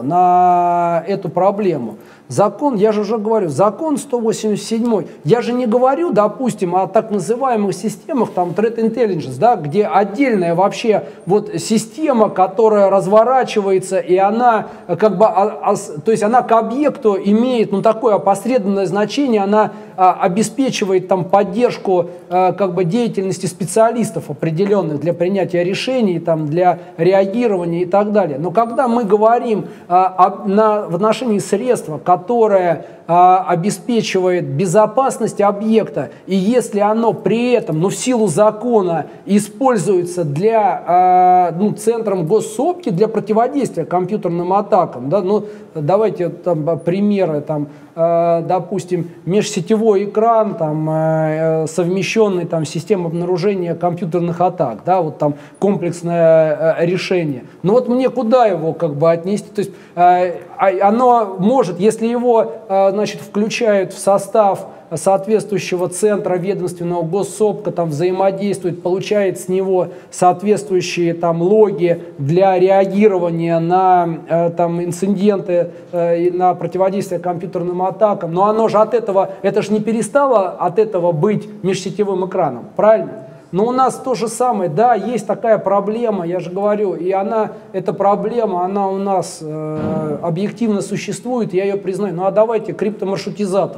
на эту проблему. Закон, я же уже говорю, закон сто восемьдесят седьмой. Я же не говорю, допустим, о так называемых системах, там, Threat Intelligence, да, где отдельная вообще вот система, которая разворачивается, и она как бы, а, а, то есть она к объекту имеет, ну, такое опосредованное значение, она а, обеспечивает там поддержку а, как бы деятельности специалистов определенных для принятия решений, там, для реагирования и так далее. Но когда мы говорим а, о, на, в отношении средства, которое а, обеспечивает безопасность объекта, и если оно при этом, ну, в силу закона, используется для, а, ну, центром госсопки для противодействия компьютерным атакам, да, ну, давайте там примеры, там, а, допустим, межсетевой экран, там, а, совмещенный там, с системой обнаружения компьютерных атак, да, вот там комплексное а, решение. Но вот мне куда его как бы отнести? То есть а, оно может, если его а, значит, включают в состав соответствующего центра ведомственного госсопка, там взаимодействует, получает с него соответствующие там логи для реагирования на э, там инциденты, э, на противодействие компьютерным атакам, но оно же от этого, это же не перестало от этого быть межсетевым экраном, правильно? Но у нас то же самое, да, есть такая проблема, я же говорю, и она, эта проблема, она у нас э, объективно существует, я ее признаю. Ну а давайте криптомаршрутизатор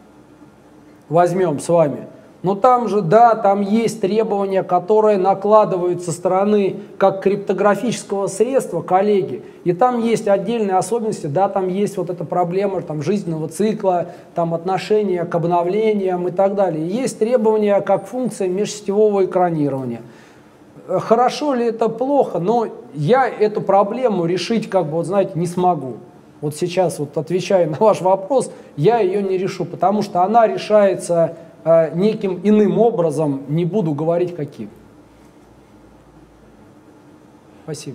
возьмем с вами. Но там же, да, там есть требования, которые накладывают со стороны как криптографического средства коллеги. И там есть отдельные особенности, да, там есть вот эта проблема там, жизненного цикла, там отношения к обновлениям и так далее. И есть требования как функция межсетевого экранирования. Хорошо ли это плохо, но я эту проблему решить, как бы, вот знаете, не смогу. Вот сейчас, вот отвечая на ваш вопрос, я ее не решу, потому что она решается э, неким иным образом, не буду говорить каким. Спасибо.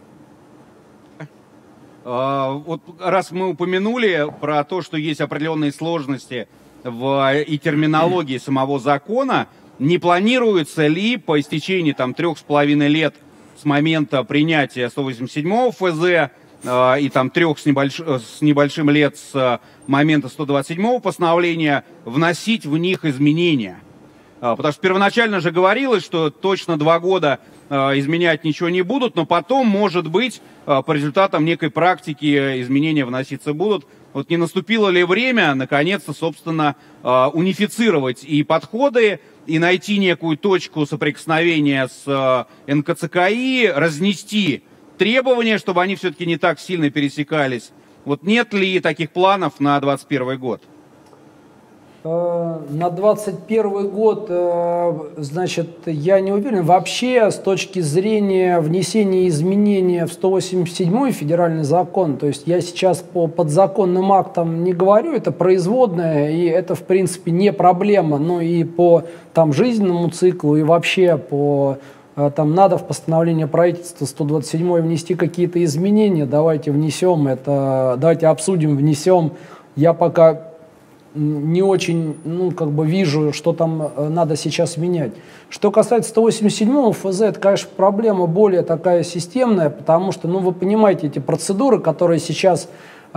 Вот раз мы упомянули про то, что есть определенные сложности в и терминологии самого закона, не планируется ли по истечении там трех с половиной лет с момента принятия сто восемьдесят седьмого эф зэ и там трех с, небольш... с небольшим лет с момента сто двадцать седьмого постановления вносить в них изменения? Потому что первоначально же говорилось, что точно два года изменять ничего не будут, но потом, может быть, по результатам некой практики изменения вноситься будут. Вот не наступило ли время, наконец-то, собственно, унифицировать и подходы, и найти некую точку соприкосновения с эн ка цэ ка и, разнести требования, чтобы они все-таки не так сильно пересекались, Вот нет ли таких планов на двадцать первый год? На двадцать первый год, значит, я не уверен. Вообще, с точки зрения внесения изменений в сто восемьдесят седьмой федеральный закон, то есть я сейчас по подзаконным актам не говорю, это производное, и это, в принципе, не проблема, но и по там, жизненному циклу, и вообще по... Там надо в постановление правительства сто двадцать седьмой внести какие-то изменения, давайте внесем это, давайте обсудим, внесем. Я пока не очень, ну, как бы вижу, что там надо сейчас менять. Что касается сто восемьдесят седьмого эф зэ, это, конечно, проблема более такая системная, потому что, ну, вы понимаете, эти процедуры, которые сейчас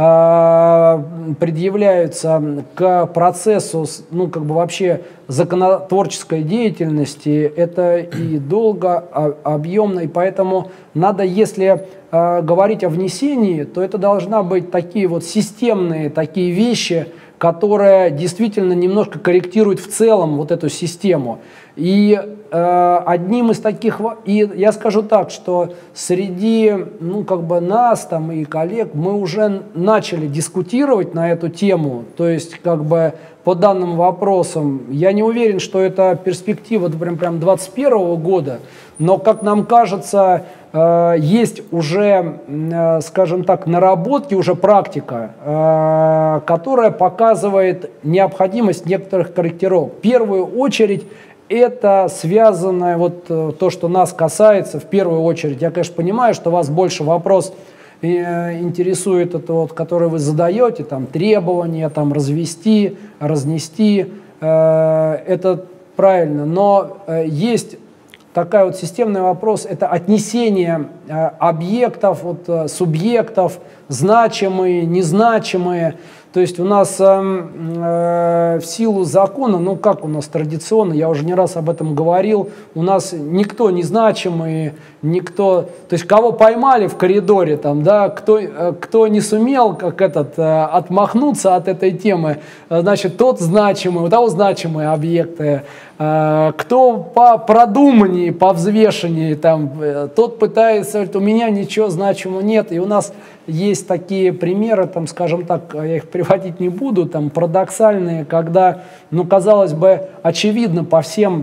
э, предъявляются к процессу, ну, как бы вообще законотворческой деятельности, это и долго, объемно, и поэтому надо, если э, говорить о внесении, то это должна быть такие вот системные такие вещи, которая действительно немножко корректирует в целом вот эту систему. И э, одним из таких, и я скажу так, что среди, ну, как бы нас там и коллег мы уже начали дискутировать на эту тему, то есть как бы по данным вопросам. Я не уверен, что это перспектива прям, прям двадцать первого года, но, как нам кажется, э, есть уже, э, скажем так, наработки, уже практика, э, которая показывает необходимость некоторых корректировок. В первую очередь это связано, вот э, то, что нас касается, в первую очередь. Я, конечно, понимаю, что вас больше вопрос интересует, это вот, который вы задаете, там, требования, там, развести, разнести, э, это правильно, но э, есть такой вот системный вопрос, это отнесение э, объектов, вот, э, субъектов, значимые, незначимые. То есть у нас э, э, в силу закона, ну как у нас традиционно, я уже не раз об этом говорил, у нас никто незначимый, никто, то есть кого поймали в коридоре, там, да, кто, э, кто не сумел как этот, э, отмахнуться от этой темы, э, значит, тот значимый, у того значимые объекты, э, кто по продуманнее, по взвешеннее, там, э, тот пытается, говорит, у меня ничего значимого нет, и у нас есть такие примеры, там, скажем так, я их приводить не буду, там, парадоксальные, когда, ну, казалось бы, очевидно по всем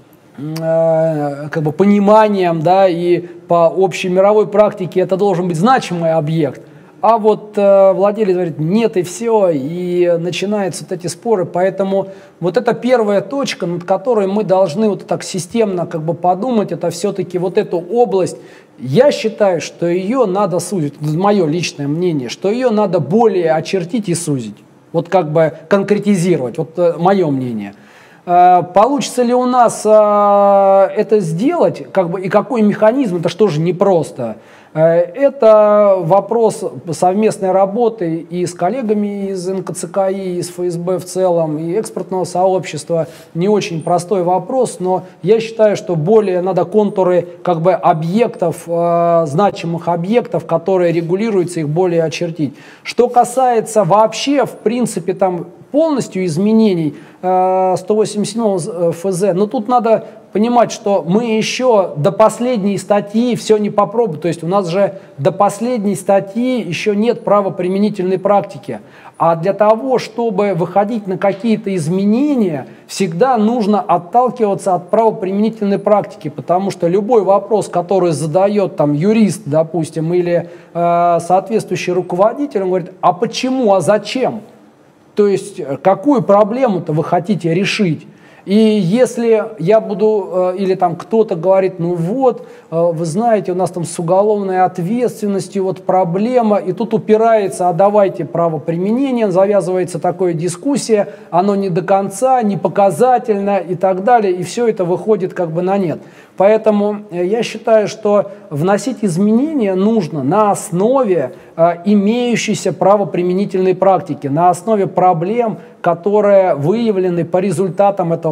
э, как бы пониманиям, да, и по общей мировой практике это должен быть значимый объект, а вот э, владелец говорит, нет, и все, и начинаются вот эти споры, поэтому вот это первая точка, над которой мы должны вот так системно как бы подумать, это все-таки вот эту область. Я считаю, что ее надо сузить, это мое личное мнение, что ее надо более очертить и сузить, вот как бы конкретизировать, вот э, мое мнение. Э, получится ли у нас э, это сделать, как бы, и какой механизм, это что же непросто. Э, это вопрос совместной работы и с коллегами из эн ка цэ ка и из эф эс бэ в целом, и экспертного сообщества. Не очень простой вопрос, но я считаю, что более надо контуры как бы объектов, э, значимых объектов, которые регулируются, их более очертить. Что касается вообще, в принципе, там полностью изменений э, сто восемьдесят седьмого эф зэ, но тут надо понимать, что мы еще до последней статьи все не попробуем, то есть у нас же до последней статьи еще нет правоприменительной практики. А для того, чтобы выходить на какие-то изменения, всегда нужно отталкиваться от правоприменительной практики, потому что любой вопрос, который задает там юрист, допустим, или э, соответствующий руководитель, он говорит, а почему, а зачем? То есть какую проблему-то вы хотите решить? И если я буду, или там кто-то говорит, ну вот, вы знаете, у нас там с уголовной ответственностью вот проблема, и тут упирается, а давайте правоприменение, завязывается такая дискуссия, оно не до конца, не показательно и так далее, и все это выходит как бы на нет. Поэтому я считаю, что вносить изменения нужно на основе э, имеющейся правоприменительной практики, на основе проблем, которые выявлены по результатам этого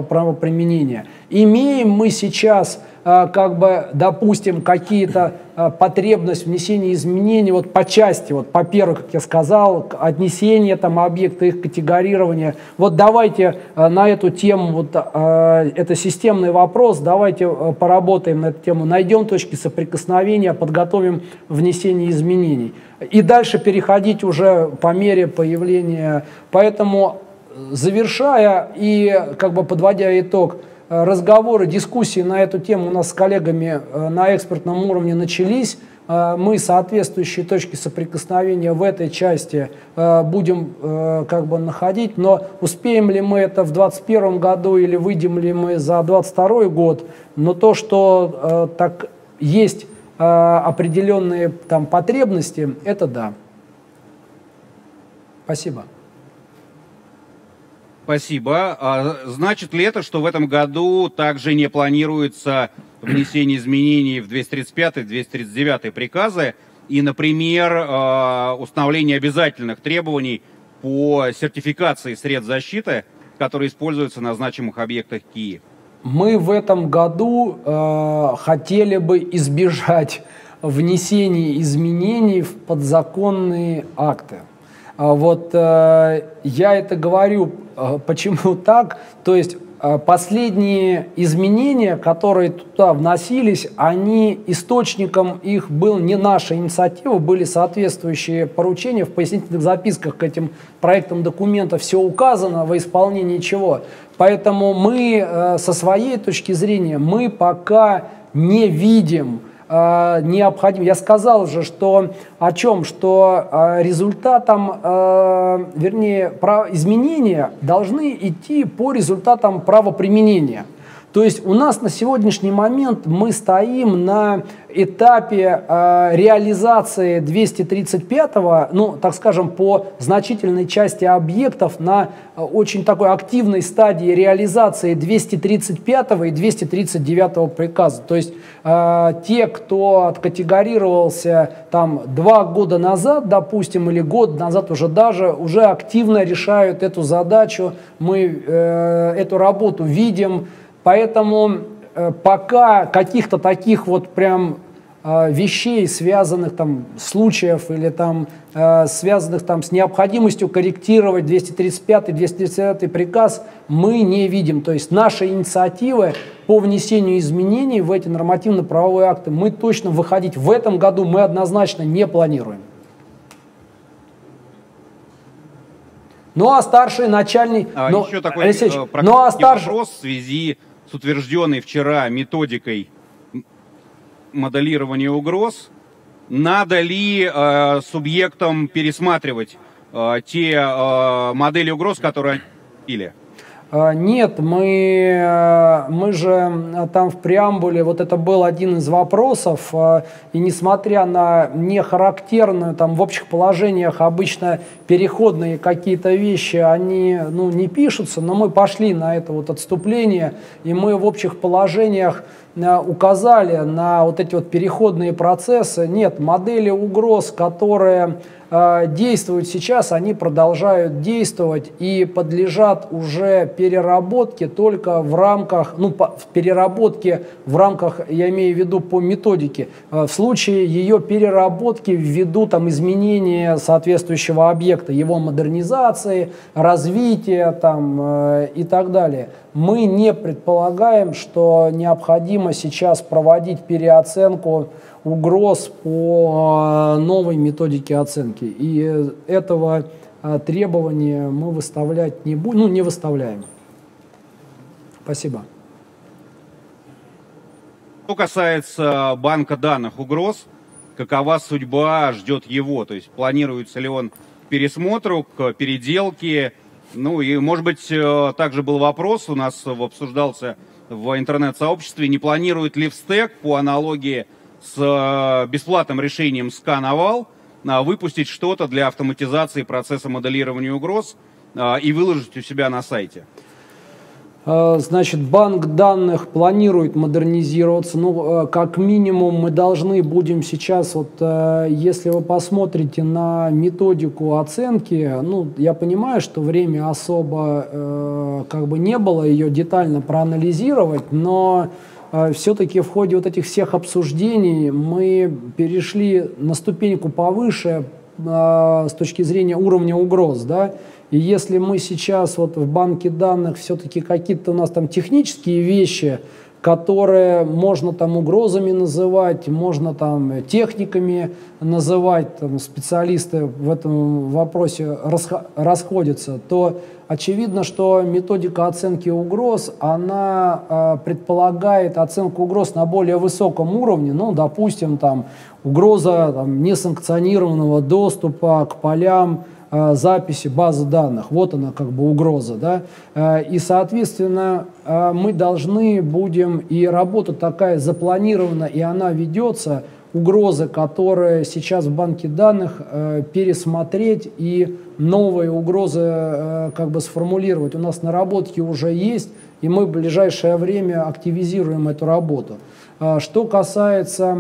правоприменения. Имеем мы сейчас, как бы, допустим, какие-то потребность внесения изменений вот по части, вот по первой, как я сказал, отнесения там объекта, их категорирования. Вот давайте на эту тему, вот это системный вопрос, давайте поработаем на эту тему, найдем точки соприкосновения, подготовим внесение изменений. И дальше переходить уже по мере появления. Поэтому, завершая и как бы подводя итог, разговоры, дискуссии на эту тему у нас с коллегами на экспертном уровне начались. Мы соответствующие точки соприкосновения в этой части будем как бы находить, но успеем ли мы это в двадцать первом году или выйдем ли мы за двадцать второй год, но то, что так есть определенные там потребности, это да. Спасибо. Спасибо. А значит ли это, что в этом году также не планируется внесение изменений в двести тридцать пятый — двести тридцать девятый приказы и, например, установление обязательных требований по сертификации средств защиты, которые используются на значимых объектах КИИ? Мы в этом году э, хотели бы избежать внесения изменений в подзаконные акты. Вот э, я это говорю, э, почему так, то есть э, последние изменения, которые туда вносились, они, источником их был не наша инициатива, были соответствующие поручения, в пояснительных записках к этим проектам документа все указано, во исполнении чего. Поэтому мы э, со своей точки зрения, мы пока не видим необходим. Я сказал же, что о чем, что э, результатом, э, вернее, про изменения должны идти по результатам правоприменения. То есть у нас на сегодняшний момент мы стоим на этапе э, реализации двести тридцать пятого, ну, так скажем, по значительной части объектов на э, очень такой активной стадии реализации двести тридцать пятого и двести тридцать девятого приказа. То есть э, те, кто откатегорировался там два года назад, допустим, или год назад уже даже, уже активно решают эту задачу, мы э, эту работу видим. Поэтому э, пока каких-то таких вот прям э, вещей, связанных там случаев или там э, связанных там с необходимостью корректировать двести тридцать пятый — двести тридцать девятый приказ, мы не видим. То есть наши инициативы по внесению изменений в эти нормативно-правовые акты мы точно выходить в этом году мы однозначно не планируем. Ну а старший начальник... А но, еще такой Алексей э, ну, а старший... вопрос в связи с утвержденной вчера методикой моделирования угроз. Надо ли э, субъектам пересматривать э, те э, модели угроз, которые они или? Нет, мы, мы же там в преамбуле, вот это был один из вопросов, и несмотря на нехарактерную, там в общих положениях обычно переходные какие-то вещи, они ну, не пишутся, но мы пошли на это вот отступление, и мы в общих положениях указали на вот эти вот переходные процессы. Нет, модели угроз, которые э, действуют сейчас, они продолжают действовать и подлежат уже переработке только в рамках, ну, по, в переработке в рамках, я имею в виду по методике. Э, в случае ее переработки ввиду там изменения соответствующего объекта, его модернизации, развития там э, и так далее. Мы не предполагаем, что необходимо сейчас проводить переоценку угроз по новой методике оценки. И этого требования мы выставлять не будем, ну, не выставляем. Спасибо. Что касается банка данных угроз, какова судьба ждет его? То есть планируется ли он к пересмотру, к переделке? Ну и, может быть, также был вопрос, у нас обсуждался в интернет-сообществе, не планирует ли ВСТЭК по аналогии с бесплатным решением ScanOval выпустить что-то для автоматизации процесса моделирования угроз и выложить у себя на сайте? Значит, банк данных планирует модернизироваться. Ну, как минимум, мы должны будем сейчас, вот, если вы посмотрите на методику оценки, ну, я понимаю, что время особо как бы не было ее детально проанализировать, но все-таки в ходе вот этих всех обсуждений мы перешли на ступеньку повыше с точки зрения уровня угроз, да, и если мы сейчас вот в банке данных все-таки какие-то у нас там технические вещи, которые можно там угрозами называть, можно там техниками называть, там, специалисты в этом вопросе расходятся, то очевидно, что методика оценки угроз, она э, предполагает оценку угроз на более высоком уровне, ну, допустим, там, угроза там, несанкционированного доступа к полям, записи базы данных. Вот она как бы угроза. Да? И, соответственно, мы должны будем, и работа такая запланирована, и она ведется, угрозы, которые сейчас в банке данных, пересмотреть и новые угрозы как бы сформулировать. У нас наработки уже есть, и мы в ближайшее время активизируем эту работу. Что касается,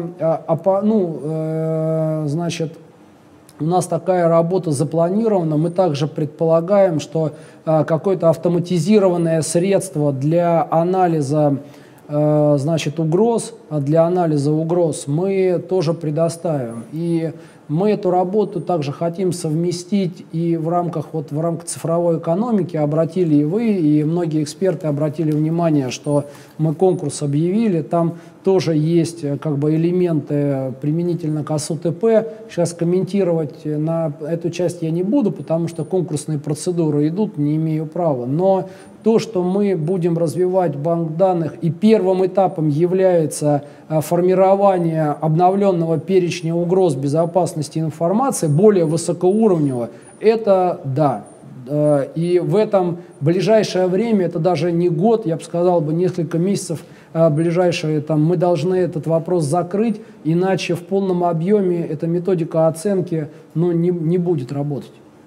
ну, значит, у нас такая работа запланирована. Мы также предполагаем, что э, какое-то автоматизированное средство для анализа э, значит, угроз, для анализа угроз мы тоже предоставим. И мы эту работу также хотим совместить и в рамках, вот, в рамках цифровой экономики. Обратили и вы, и многие эксперты обратили внимание, что мы конкурс объявили. Там тоже есть как бы элементы применительно к АСУТП. Сейчас комментировать на эту часть я не буду, потому что конкурсные процедуры идут, не имею права. Но то, что мы будем развивать банк данных, и первым этапом является формирование обновленного перечня угроз безопасности информации, более высокоуровневого, это да. И в этом ближайшее время, это даже не год, я бы сказал, бы несколько месяцев ближайшие, там, мы должны этот вопрос закрыть, иначе в полном объеме эта методика оценки ну, не, не будет работать.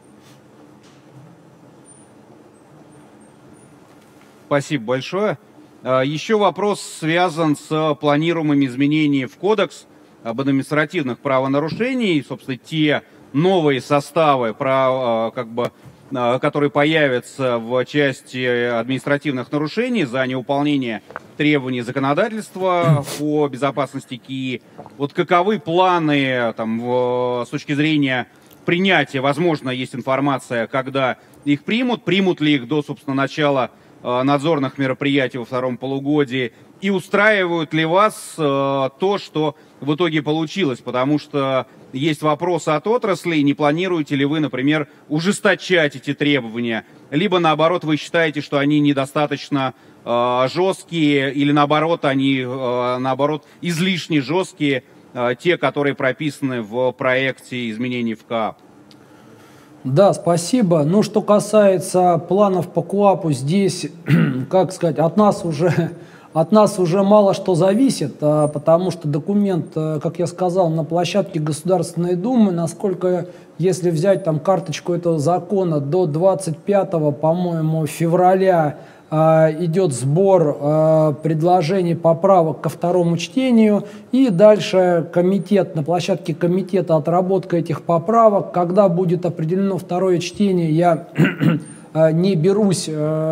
Спасибо большое. Еще вопрос связан с планируемыми изменениями в Кодекс об административных правонарушениях. Собственно, те новые составы, как бы, которые появятся в части административных нарушений за невыполнение требований законодательства по безопасности КИИ. Вот каковы планы там, с точки зрения принятия? Возможно, есть информация, когда их примут, примут ли их до, собственно, начала надзорных мероприятий во втором полугодии, и устраивают ли вас э, то, что в итоге получилось, потому что есть вопросы от отрасли, не планируете ли вы, например, ужесточать эти требования, либо наоборот вы считаете, что они недостаточно э, жесткие, или наоборот они э, наоборот излишне жесткие, э, те, которые прописаны в проекте изменений в КАП. Да, спасибо. Ну, что касается планов по КУАПу, здесь, как сказать, от нас уже, от нас уже мало что зависит, потому что документ, как я сказал, на площадке Государственной Думы, насколько, если взять там карточку этого закона, до двадцать пятого, по-моему, февраля идет сбор э, предложений, поправок ко второму чтению, и дальше комитет, на площадке комитета отработка этих поправок. Когда будет определено второе чтение, я не берусь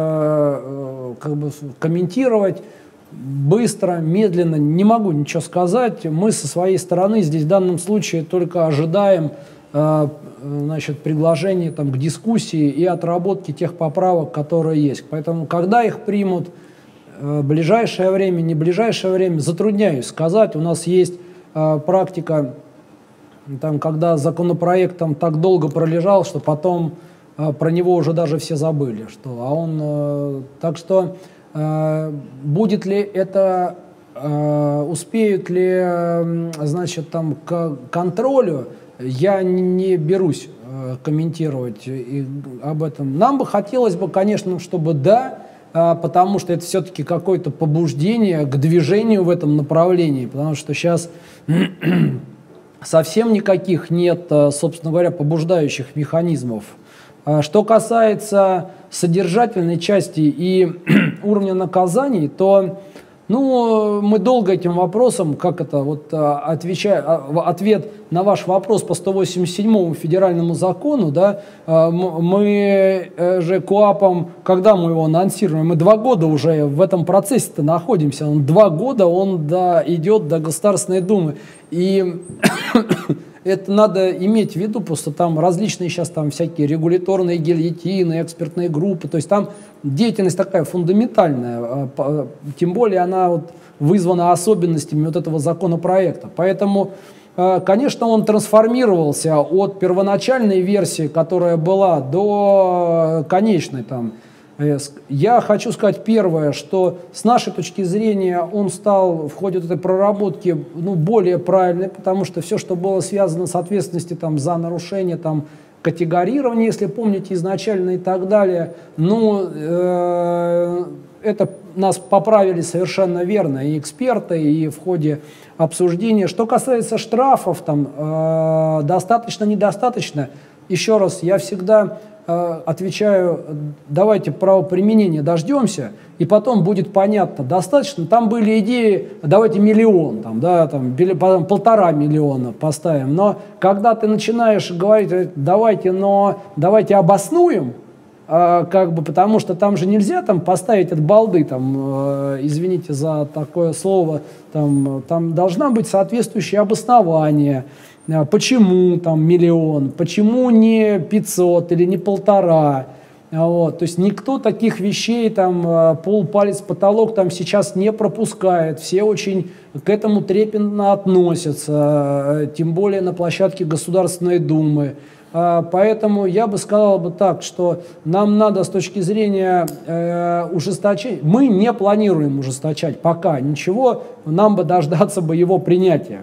э, как бы комментировать. Быстро, медленно, не могу ничего сказать. Мы со своей стороны здесь в данном случае только ожидаем значит, предложений там, к дискуссии и отработке тех поправок, которые есть. Поэтому, когда их примут, в ближайшее время, не ближайшее время, затрудняюсь сказать. У нас есть э, практика, там, когда законопроект там, так долго пролежал, что потом э, про него уже даже все забыли. Что, а он, э, так что, э, будет ли это, э, успеют ли, э, значит, там, к контролю, я не берусь э, комментировать и, об этом. Нам бы хотелось бы, конечно, чтобы да, э, потому что это все-таки какое-то побуждение к движению в этом направлении, потому что сейчас совсем никаких нет, э, собственно говоря, побуждающих механизмов. Э, что касается содержательной части и уровня наказаний, то Ну, мы долго этим вопросом, как это, вот, отвечая, ответ на ваш вопрос по сто восемьдесят седьмому федеральному закону, да, мы же КоАПом, когда мы его анонсируем, мы два года уже в этом процессе-то находимся, он два года он да, идет до Государственной Думы, и это надо иметь в виду, просто там различные сейчас там всякие регуляторные гильотины, экспертные группы, то есть там деятельность такая фундаментальная, тем более она вот вызвана особенностями вот этого законопроекта. Поэтому, конечно, он трансформировался от первоначальной версии, которая была, до конечной там. Я хочу сказать первое, что с нашей точки зрения он стал в ходе этой проработки ну, более правильный, потому что все, что было связано с ответственностью там, за нарушение, там, категорирование, если помните, изначально и так далее, ну, э, это нас поправили совершенно верно и эксперты, и в ходе обсуждения. Что касается штрафов, там, э, достаточно, недостаточно, еще раз, я всегда отвечаю, давайте правоприменения дождемся, и потом будет понятно, достаточно. Там были идеи, давайте миллион, там, да, там, потом полтора миллиона поставим. Но когда ты начинаешь говорить, давайте, но давайте обоснуем, э, как бы, потому что там же нельзя там поставить от балды, там, э, извините за такое слово, там, там должна быть соответствующее обоснование. Почему там миллион, почему не пятьсот или не полтора, вот. То есть никто таких вещей, там полпалец потолок там сейчас не пропускает, все очень к этому трепетно относятся, тем более на площадке Государственной Думы. Поэтому я бы сказал бы так, что нам надо с точки зрения э, ужесточения, мы не планируем ужесточать пока ничего, нам бы дождаться бы его принятия.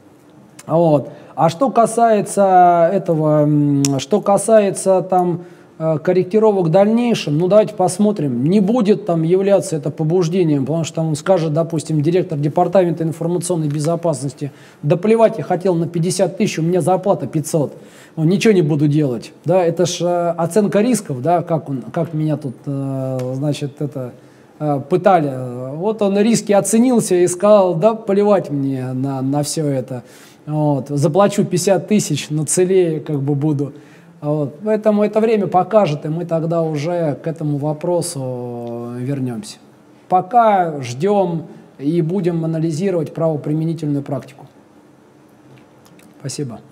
Вот. А что касается этого, что касается там корректировок в дальнейшем, ну давайте посмотрим, не будет там являться это побуждением, потому что там он скажет, допустим, директор департамента информационной безопасности, да плевать, я хотел на пятьдесят тысяч, у меня зарплата пятьсот, ну, ничего не буду делать, да, это ж оценка рисков, да, как он, как меня тут, значит, это пытали, вот он риски оценился и сказал, да плевать мне на, на все это. Вот, заплачу пятьдесят тысяч, но целее как бы буду. Вот. Поэтому это время покажет, и мы тогда уже к этому вопросу вернемся. Пока ждем и будем анализировать правоприменительную практику. Спасибо.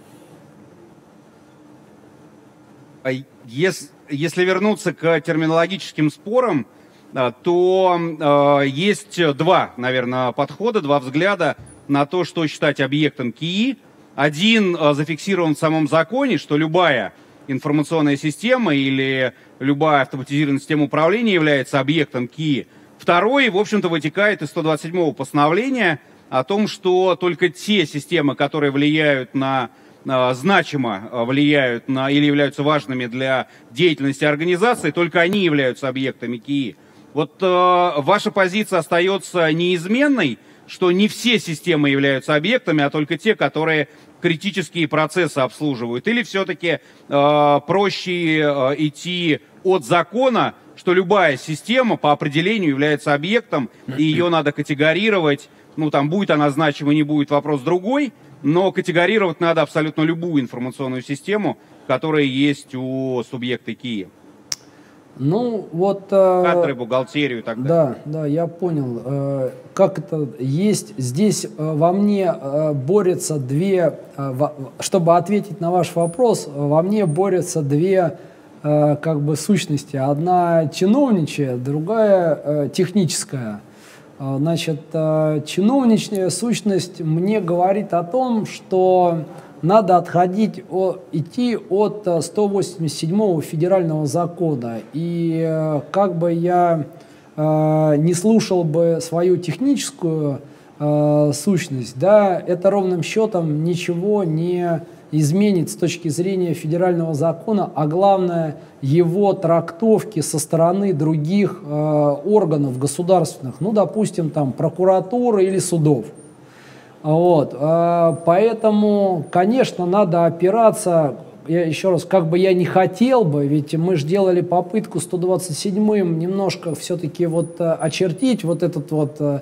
Если, если вернуться к терминологическим спорам, то э, есть два, наверное, подхода, два взгляда на то, что считать объектом КИИ. Один э, зафиксирован в самом законе, что любая информационная система или любая автоматизированная система управления является объектом КИИ. Второй, в общем-то, вытекает из сто двадцать седьмого постановления о том, что только те системы, которые влияют на, э, значимо влияют на или являются важными для деятельности организации, только они являются объектами КИИ. Вот э, ваша позиция остается неизменной, что не все системы являются объектами, а только те, которые критические процессы обслуживают? Или все-таки э, проще э, идти от закона, что любая система по определению является объектом, и ее надо категорировать, ну там будет она значима, не будет, вопрос другой, но категорировать надо абсолютно любую информационную систему, которая есть у субъекта КИИ? Ну, вот... Э, Кадры, бухгалтерию и так далее. Да, да, я понял. Э, как это есть? Здесь э, во мне э, борются две... Э, во, чтобы ответить на ваш вопрос, во мне борются две э, как бы сущности. Одна чиновничья, другая э, техническая. Э, значит, э, чиновничная сущность мне говорит о том, что... Надо отходить, идти от сто восемьдесят седьмого федерального закона. И как бы я э, не слушал бы свою техническую э, сущность, да, это ровным счетом ничего не изменит с точки зрения федерального закона, а главное его трактовки со стороны других э, органов государственных, ну, допустим, там прокуратуры или судов. Вот, поэтому, конечно, надо опираться, я еще раз, как бы я не хотел бы, ведь мы же делали попытку сто двадцать седьмым немножко все-таки вот очертить вот этот вот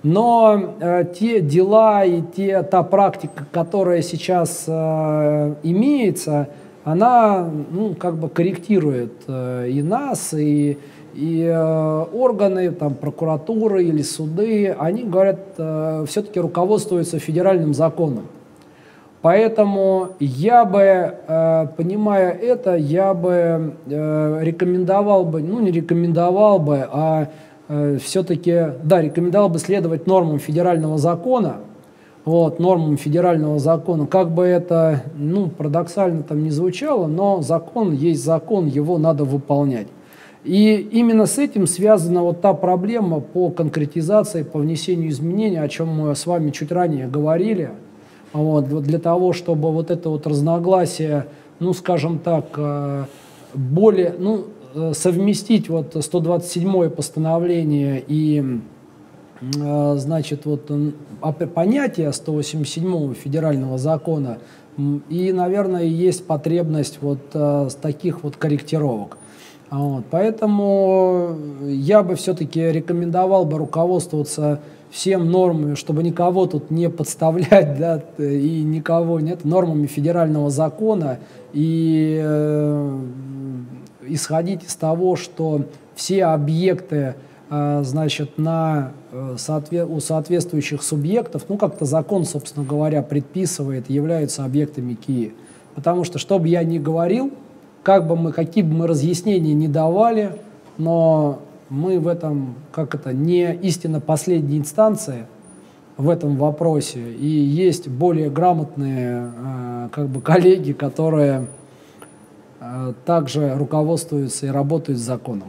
Но э, те дела и те, та практика, которая сейчас э, имеется, она ну, как бы корректирует э, и нас, и, и э, органы, там, прокуратуры или суды, они говорят, э, все-таки руководствуются федеральным законом. Поэтому я бы, э, понимая это, я бы э, рекомендовал бы, ну не рекомендовал бы, а э, все-таки, да, рекомендовал бы следовать нормам федерального закона, вот, нормам федерального закона, как бы это, ну, парадоксально там не звучало, но закон есть закон, его надо выполнять. И именно с этим связана вот та проблема по конкретизации, по внесению изменений, о чем мы с вами чуть ранее говорили. Вот, для того, чтобы вот это вот разногласие, ну, скажем так, более, ну, совместить вот сто двадцать седьмое постановление и, значит, вот понятие сто восемьдесят седьмого федерального закона, и, наверное, есть потребность вот с таких вот корректировок. Вот, поэтому я бы все-таки рекомендовал бы руководствоваться всем нормами, чтобы никого тут не подставлять, да, и никого нет, нормами федерального закона, и э, исходить из того, что все объекты, э, значит, на, э, соотве у соответствующих субъектов, ну, как-то закон, собственно говоря, предписывает, являются объектами КИИ. Потому что, что бы я ни говорил, как бы мы, какие бы мы разъяснения ни давали, но мы в этом, как это, не истинно последней инстанции в этом вопросе. И есть более грамотные э, как бы коллеги, которые э, также руководствуются и работают с законом.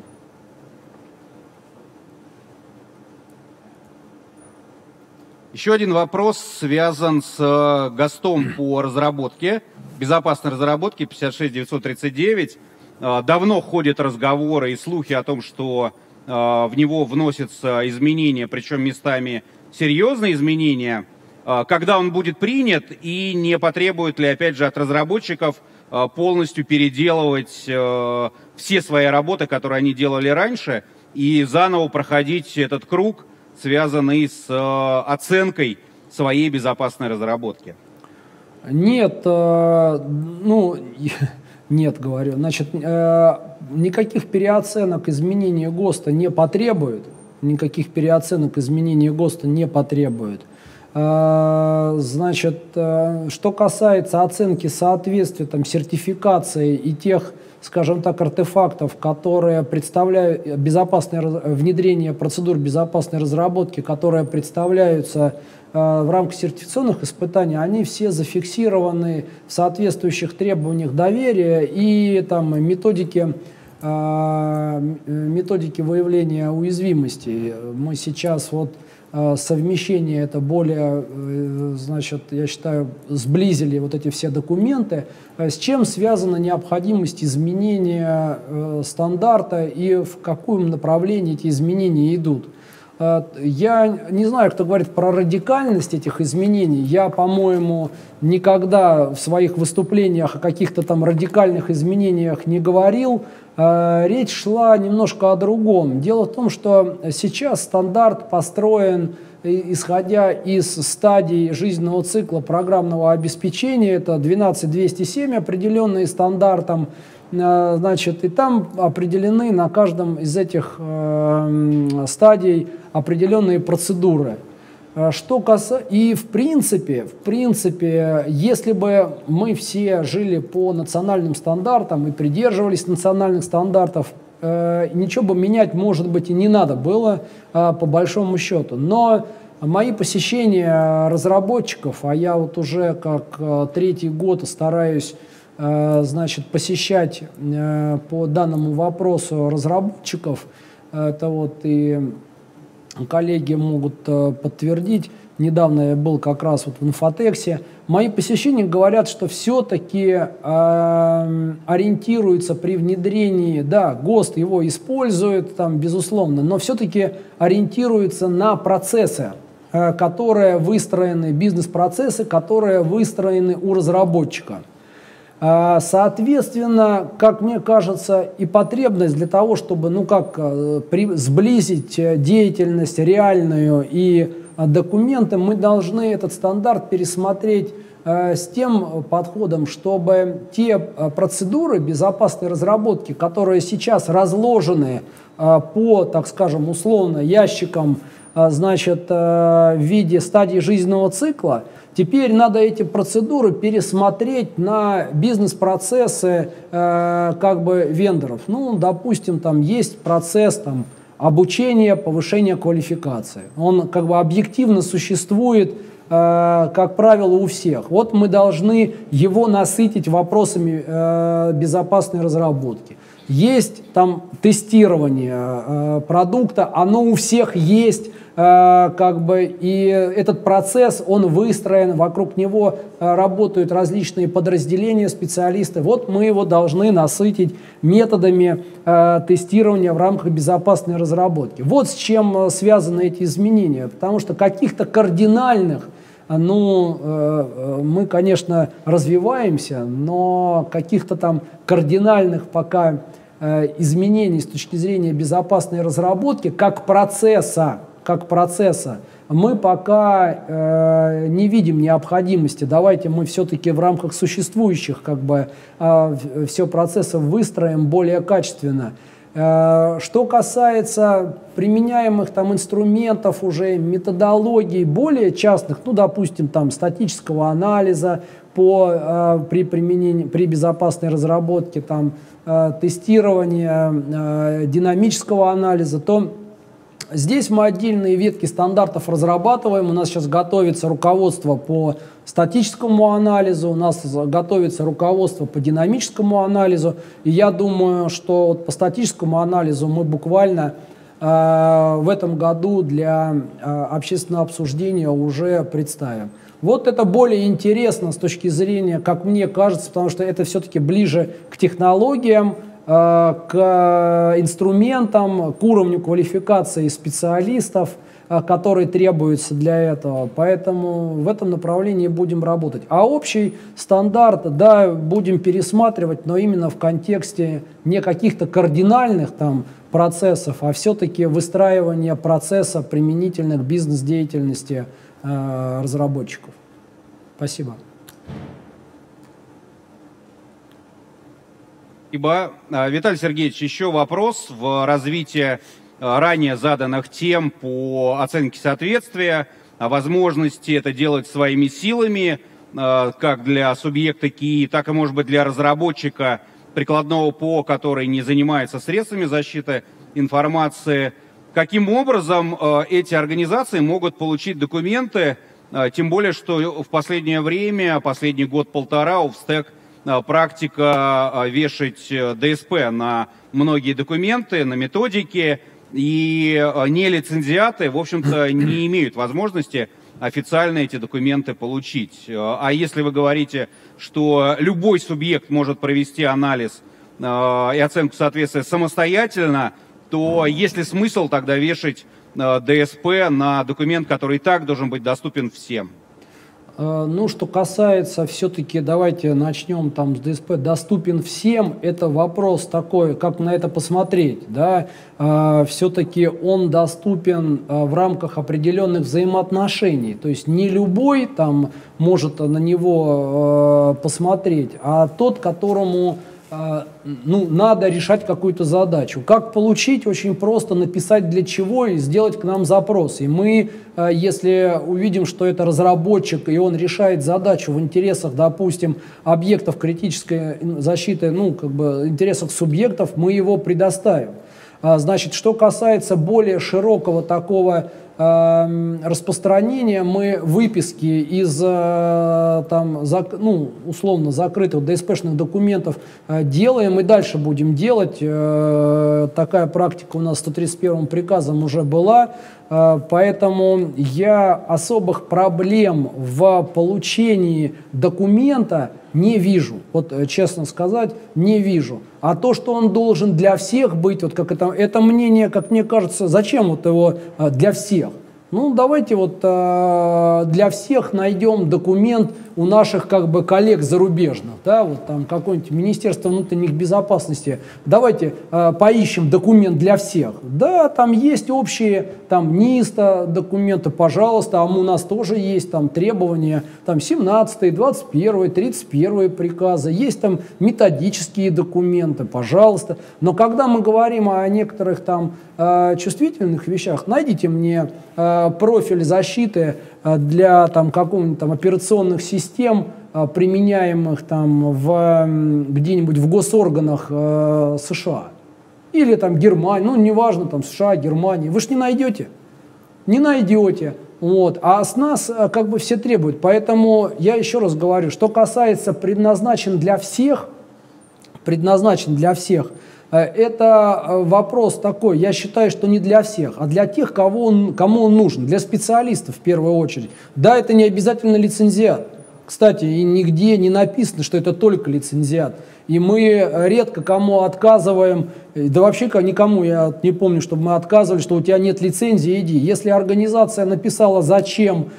Еще один вопрос связан с э, ГОСТом по разработке, безопасной разработке пятьдесят шесть девятьсот тридцать девять. Э, давно ходят разговоры и слухи о том, что э, в него вносятся изменения, причем местами серьезные изменения. Э, когда он будет принят и не потребует ли, опять же, от разработчиков э, полностью переделывать э, все свои работы, которые они делали раньше, и заново проходить этот круг, связанный с э, оценкой своей безопасной разработки? Нет, э, ну, нет, говорю. Значит, э, никаких переоценок изменения ГОСТа не потребует. Никаких переоценок изменения ГОСТа не потребует. Э, значит, э, что касается оценки соответствия, там, сертификации и тех, скажем так, артефактов, которые представляют безопасное внедрение процедур безопасной разработки, которые представляются э, в рамках сертификационных испытаний, они все зафиксированы в соответствующих требованиях доверия и там методики, э, методики выявления уязвимостей. Мы сейчас вот совмещение это более, значит, я считаю, сблизили вот эти все документы. С чем связана необходимость изменения стандарта и в каком направлении эти изменения идут? Я не знаю, кто говорит про радикальность этих изменений. Я, по-моему, никогда в своих выступлениях о каких-то там радикальных изменениях не говорил. Речь шла немножко о другом. Дело в том, что сейчас стандарт построен, исходя из стадий жизненного цикла программного обеспечения. Это двенадцать двести семь, определенные стандартом. Значит, и там определены на каждом из этих э, стадий определенные процедуры. Что касается, и в принципе, в принципе, если бы мы все жили по национальным стандартам и придерживались национальных стандартов, э, ничего бы менять, может быть, и не надо было э, по большому счету. Но мои посещения разработчиков, а я вот уже как э, третий год стараюсь значит, посещать э, по данному вопросу разработчиков, это вот и коллеги могут э, подтвердить. Недавно я был как раз вот в Инфотексе. Мои посещения говорят, что все-таки э, ориентируются при внедрении, да, ГОСТ его использует, там, безусловно, но все-таки ориентируются на процессы, э, которые выстроены, бизнес-процессы, которые выстроены у разработчика. Соответственно, как мне кажется, и потребность для того, чтобы, ну как, при, сблизить деятельность реальную и документы, мы должны этот стандарт пересмотреть с тем подходом, чтобы те процедуры безопасной разработки, которые сейчас разложены по, так скажем, условно ящикам, значит, в виде стадии жизненного цикла, теперь надо эти процедуры пересмотреть на бизнес-процессы как бы вендоров. Ну, допустим, там есть процесс там, обучения, повышения квалификации. Он как бы объективно существует, как правило, у всех. Вот мы должны его насытить вопросами э, безопасной разработки. Есть там тестирование э, продукта, оно у всех есть, э, как бы, и этот процесс, он выстроен, вокруг него э, работают различные подразделения, специалисты. Вот мы его должны насытить методами э, тестирования в рамках безопасной разработки. Вот с чем связаны эти изменения, потому что каких-то кардинальных, ну, э, мы, конечно, развиваемся, но каких-то там кардинальных пока э, изменений с точки зрения безопасной разработки, как процесса, как процесса, мы пока э, не видим необходимости. Давайте мы все-таки в рамках существующих как бы э, все процессы выстроим более качественно. Что касается применяемых там инструментов, уже методологий более частных, ну, допустим, там статического анализа по, э, при применении, при безопасной разработке, там, э, тестирования, э, динамического анализа, то здесь мы отдельные ветки стандартов разрабатываем. У нас сейчас готовится руководство по статическому анализу, у нас готовится руководство по динамическому анализу. И я думаю, что вот по статическому анализу мы буквально э, в этом году для э, общественного обсуждения уже представим. Вот это более интересно с точки зрения, как мне кажется, потому что это все-таки ближе к технологиям, к инструментам, к уровню квалификации специалистов, которые требуются для этого. Поэтому в этом направлении будем работать. А общий стандарт, да, будем пересматривать, но именно в контексте не каких-то кардинальных там процессов, а все-таки выстраивания процесса применительно к бизнес-деятельности э, разработчиков. Спасибо. Спасибо. Виталий Сергеевич, еще вопрос в развитии ранее заданных тем по оценке соответствия, возможности это делать своими силами, как для субъекта КИИ, так и, может быть, для разработчика прикладного ПО, который не занимается средствами защиты информации. Каким образом эти организации могут получить документы, тем более, что в последнее время, последний год-полтора, у ВСТЭК практика вешать ДСП на многие документы, на методики, и нелицензиаты, в общем-то, не имеют возможности официально эти документы получить. А если вы говорите, что любой субъект может провести анализ и оценку соответствия самостоятельно, то есть ли смысл тогда вешать ДСП на документ, который и так должен быть доступен всем? Ну, что касается, все-таки, давайте начнем там с ДСП, доступен всем, это вопрос такой, как на это посмотреть, да, все-таки он доступен в рамках определенных взаимоотношений, то есть не любой там может на него посмотреть, а тот, которому ну, надо решать какую-то задачу. Как получить? Очень просто написать для чего и сделать к нам запрос. И мы, если увидим, что это разработчик, и он решает задачу в интересах, допустим, объектов критической защиты, ну, как бы интересах субъектов, мы его предоставим. Значит, что касается более широкого такого э, распространения, мы выписки из э, там, зак, ну, условно закрытых ДСПшных документов э, делаем и дальше будем делать. Э, такая практика у нас сто тридцать первым приказом уже была. Э, поэтому я особых проблем в получении документа не вижу. Вот честно сказать, не вижу. А то, что он должен для всех быть, вот как это, это мнение, как мне кажется, зачем вот его для всех? Ну, давайте вот э, для всех найдем документ у наших как бы коллег зарубежных, да, вот там какое-нибудь Министерство внутренних безопасности. Давайте э, поищем документ для всех. Да, там есть общие, там НИСТа документы, пожалуйста, а у нас тоже есть там требования, там семнадцатый, двадцать первый, тридцать первый приказы, есть там методические документы, пожалуйста. Но когда мы говорим о некоторых там э, чувствительных вещах, найдите мне э, профиль защиты для там какого-нибудь там операционных систем, применяемых там в где-нибудь в госорганах э, США или там Германии, ну неважно там США, Германии, вы ж не найдете, не найдете, вот, а с нас как бы все требуют, поэтому я еще раз говорю, что касается предназначен для всех, предназначен для всех. Это вопрос такой, я считаю, что не для всех, а для тех, кого он, кому он нужен, для специалистов в первую очередь. Да, это не обязательно лицензиат. Кстати, и нигде не написано, что это только лицензиат. И мы редко кому отказываем, да вообще никому, я не помню, чтобы мы отказывали, что у тебя нет лицензии, иди. Если организация написала, зачем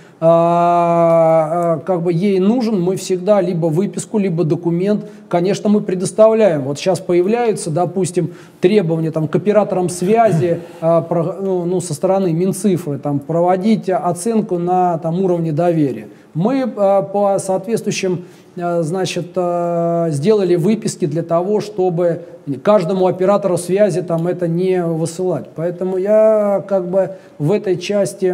а, как бы ей нужен, мы всегда либо выписку, либо документ, конечно, мы предоставляем. Вот сейчас появляются, допустим, требования там, к операторам связи а, про, ну, ну, со стороны Минцифры, там, проводить оценку на там, уровне доверия. Мы а, по соответствующим значит, сделали выписки для того, чтобы каждому оператору связи там это не высылать. Поэтому я как бы в этой части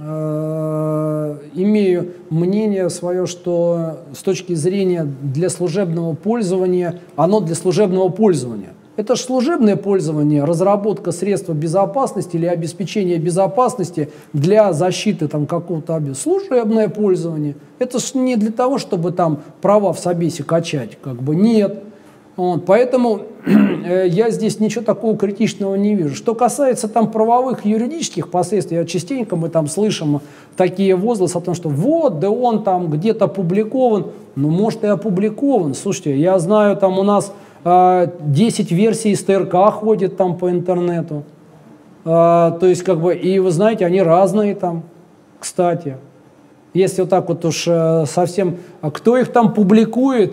э, имею мнение свое, что с точки зрения для служебного пользования, оно для служебного пользования. Это же служебное пользование, разработка средств безопасности или обеспечения безопасности для защиты там какого-то объекта. Служебное пользование. Это же не для того, чтобы там права в собесе качать, как бы нет. Вот, поэтому э, я здесь ничего такого критичного не вижу. Что касается там правовых и юридических последствий, частенько мы там слышим такие возгласы о том, что вот, да он там где-то опубликован. Ну, может и опубликован. Слушайте, я знаю, там у нас десять версий из ТРК ходит там по интернету. А, то есть, как бы, и вы знаете, они разные там, кстати. Если вот так вот уж совсем... Кто их там публикует,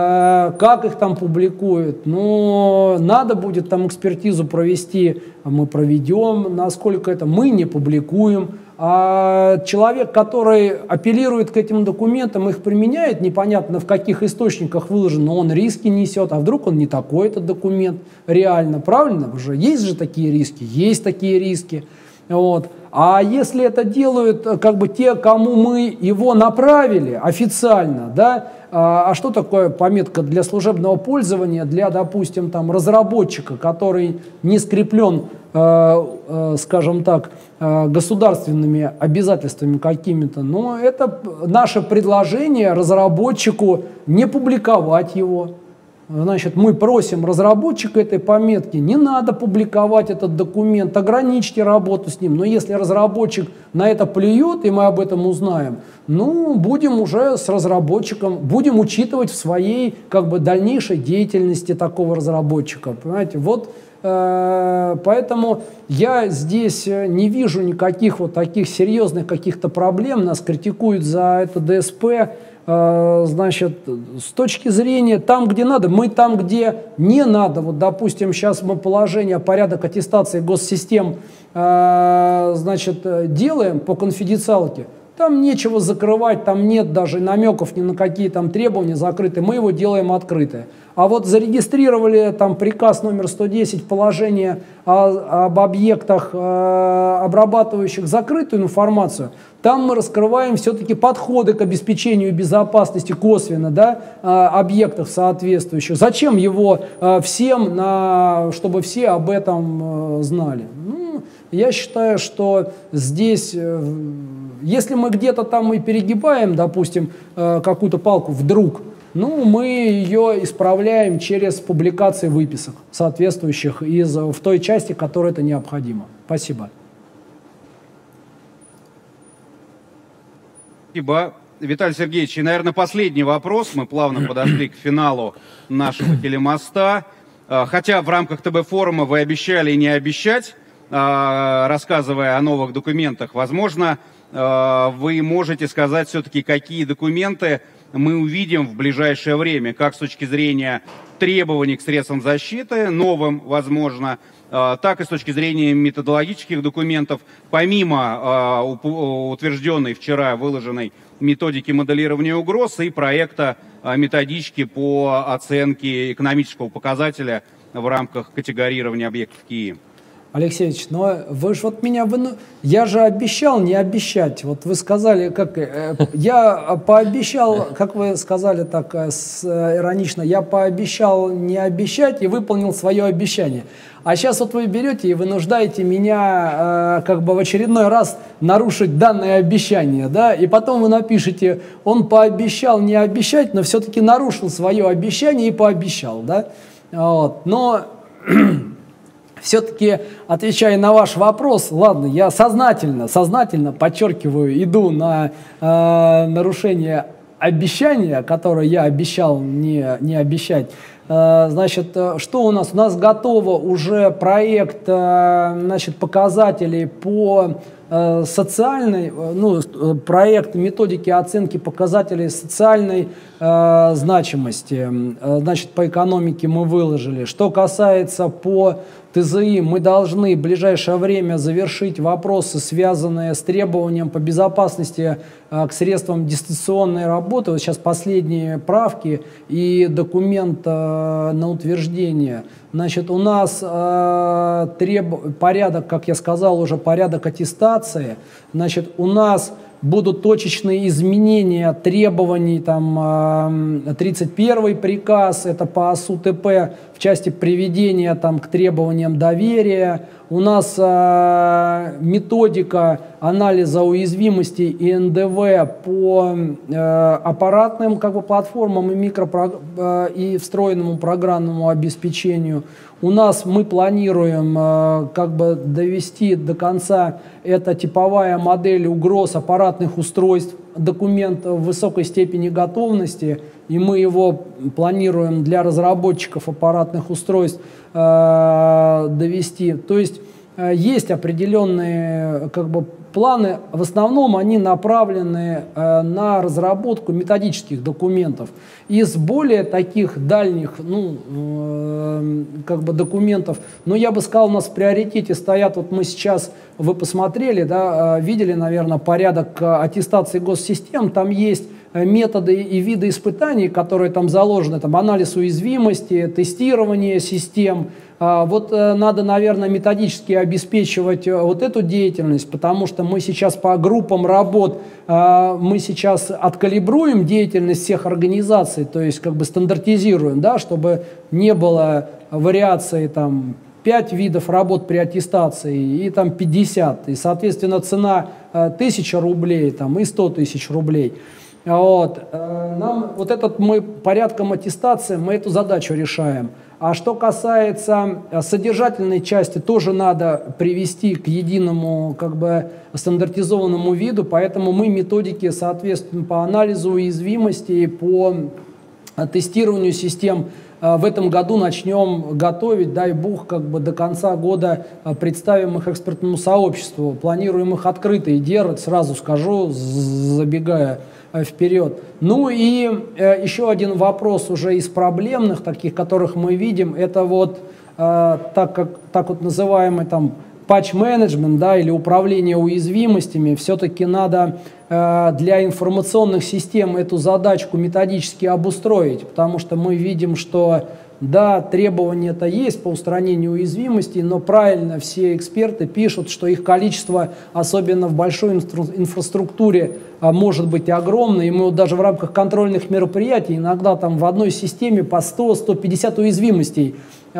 как их там публикуют, ну, надо будет там экспертизу провести, мы проведем, насколько это... Мы не публикуем. А человек, который апеллирует к этим документам, их применяет, непонятно в каких источниках выложен, но он риски несет, а вдруг он не такой этот документ реально, правильно? Уже есть же такие риски, есть такие риски. Вот. А если это делают как бы те, кому мы его направили официально, да, а, а что такое пометка для служебного пользования, для, допустим, там, разработчика, который не скреплен, э, э, скажем так, э, государственными обязательствами какими-то, но это наше предложение разработчику не публиковать его. Значит, мы просим разработчика этой пометки, не надо публиковать этот документ, ограничьте работу с ним. Но если разработчик на это плюет, и мы об этом узнаем, ну, будем уже с разработчиком, будем учитывать в своей, как бы, дальнейшей деятельности такого разработчика. Понимаете, вот э, поэтому я здесь не вижу никаких вот таких серьезных каких-то проблем. Нас критикуют за это ДСП. Значит, с точки зрения там, где надо, мы там, где не надо, вот, допустим, сейчас мы положение порядок аттестации госсистем, значит, делаем по конфиденциалке, там нечего закрывать, там нет даже намеков ни на какие там требования закрыты, мы его делаем открытое. А вот зарегистрировали там приказ номер сто десять, положение о, об объектах, э, обрабатывающих закрытую информацию, там мы раскрываем все-таки подходы к обеспечению безопасности косвенно, да, э, объектов соответствующих. Зачем его э, всем, на, чтобы все об этом э, знали? Ну, я считаю, что здесь, э, если мы где-то там и перегибаем, допустим, э, какую-то палку вдруг, ну, мы ее исправляем через публикации выписок соответствующих из, в той части, которой это необходимо. Спасибо. Спасибо, Виталий Сергеевич. И, наверное, последний вопрос. Мы плавно подошли к финалу нашего телемоста. Хотя в рамках ТБ-форума вы обещали не обещать, рассказывая о новых документах, возможно, вы можете сказать все-таки, какие документы мы увидим в ближайшее время, как с точки зрения требований к средствам защиты, новым, возможно, так и с точки зрения методологических документов, помимо утвержденной вчера выложенной методики моделирования угроз и проекта методички по оценке экономического показателя в рамках категорирования объектов КИИ. Алексей Ильич, но вы же вот меня... Вы, я же обещал не обещать. Вот вы сказали, как... Я пообещал, как вы сказали так с, иронично, я пообещал не обещать и выполнил свое обещание. А сейчас вот вы берете и вынуждаете меня э, как бы в очередной раз нарушить данное обещание, да, и потом вы напишите, он пообещал не обещать, но все-таки нарушил свое обещание и пообещал, да. Вот. Но... Все-таки, отвечая на ваш вопрос, ладно, я сознательно, сознательно, подчеркиваю, иду на э, нарушение обещания, которое я обещал не, не обещать. Э, значит, что у нас? У нас готово уже проект э, значит, показателей по э, социальной, ну, проект методики оценки показателей социальной э, значимости. Э, значит, по экономике мы выложили. Что касается по ТЗИ, мы должны в ближайшее время завершить вопросы, связанные с требованием по безопасности э, к средствам дистанционной работы. Вот сейчас последние правки и документ э, на утверждение. Значит, у нас э, треб... порядок, как я сказал уже, порядок аттестации. Значит, у нас будут точечные изменения требований, там, тридцать первый приказ, это по АСУ-ТП в части приведения там, к требованиям доверия. У нас э, методика анализа уязвимостей и эн дэ вэ по э, аппаратным как бы, платформам и, микропро... э, и встроенному программному обеспечению. У нас мы планируем э, как бы довести до конца это типовая модель угроз аппаратных устройств, документ в высокой степени готовности, и мы его планируем для разработчиков аппаратных устройств э, довести. То есть э, есть определенные как бы, планы, в основном они направлены э, на разработку методических документов. Из более таких дальних ну, э, как бы документов, но я бы сказал, у нас в приоритете стоят, вот мы сейчас, вы посмотрели, да, видели, наверное, порядок аттестации госсистем, там есть методы и виды испытаний, которые там заложены, там анализ уязвимости, тестирование систем. Вот надо, наверное, методически обеспечивать вот эту деятельность, потому что мы сейчас по группам работ, мы сейчас откалибруем деятельность всех организаций, то есть как бы стандартизируем, да, чтобы не было вариации там пять видов работ при аттестации и там пятьдесят, и, соответственно, цена тысяча рублей там, и сто тысяч рублей. Вот. Нам вот этот мы порядком аттестации, мы эту задачу решаем. А что касается содержательной части, тоже надо привести к единому как бы стандартизованному виду, поэтому мы методики, соответственно, по анализу уязвимости, по тестированию систем в этом году начнем готовить, дай бог, как бы до конца года представим их экспертному сообществу. Планируем их открыто и делать, сразу скажу, забегая вперед. Ну и э, еще один вопрос уже из проблемных, таких, которых мы видим, это вот э, так, как, так вот называемый там патч-менеджмент, да, или управление уязвимостями. Все-таки надо э, для информационных систем эту задачку методически обустроить, потому что мы видим, что да, требования-то есть по устранению уязвимостей, но правильно все эксперты пишут, что их количество, особенно в большой инфра инфраструктуре, может быть огромное. И мы вот даже в рамках контрольных мероприятий иногда там в одной системе по сто — сто пятьдесят уязвимостей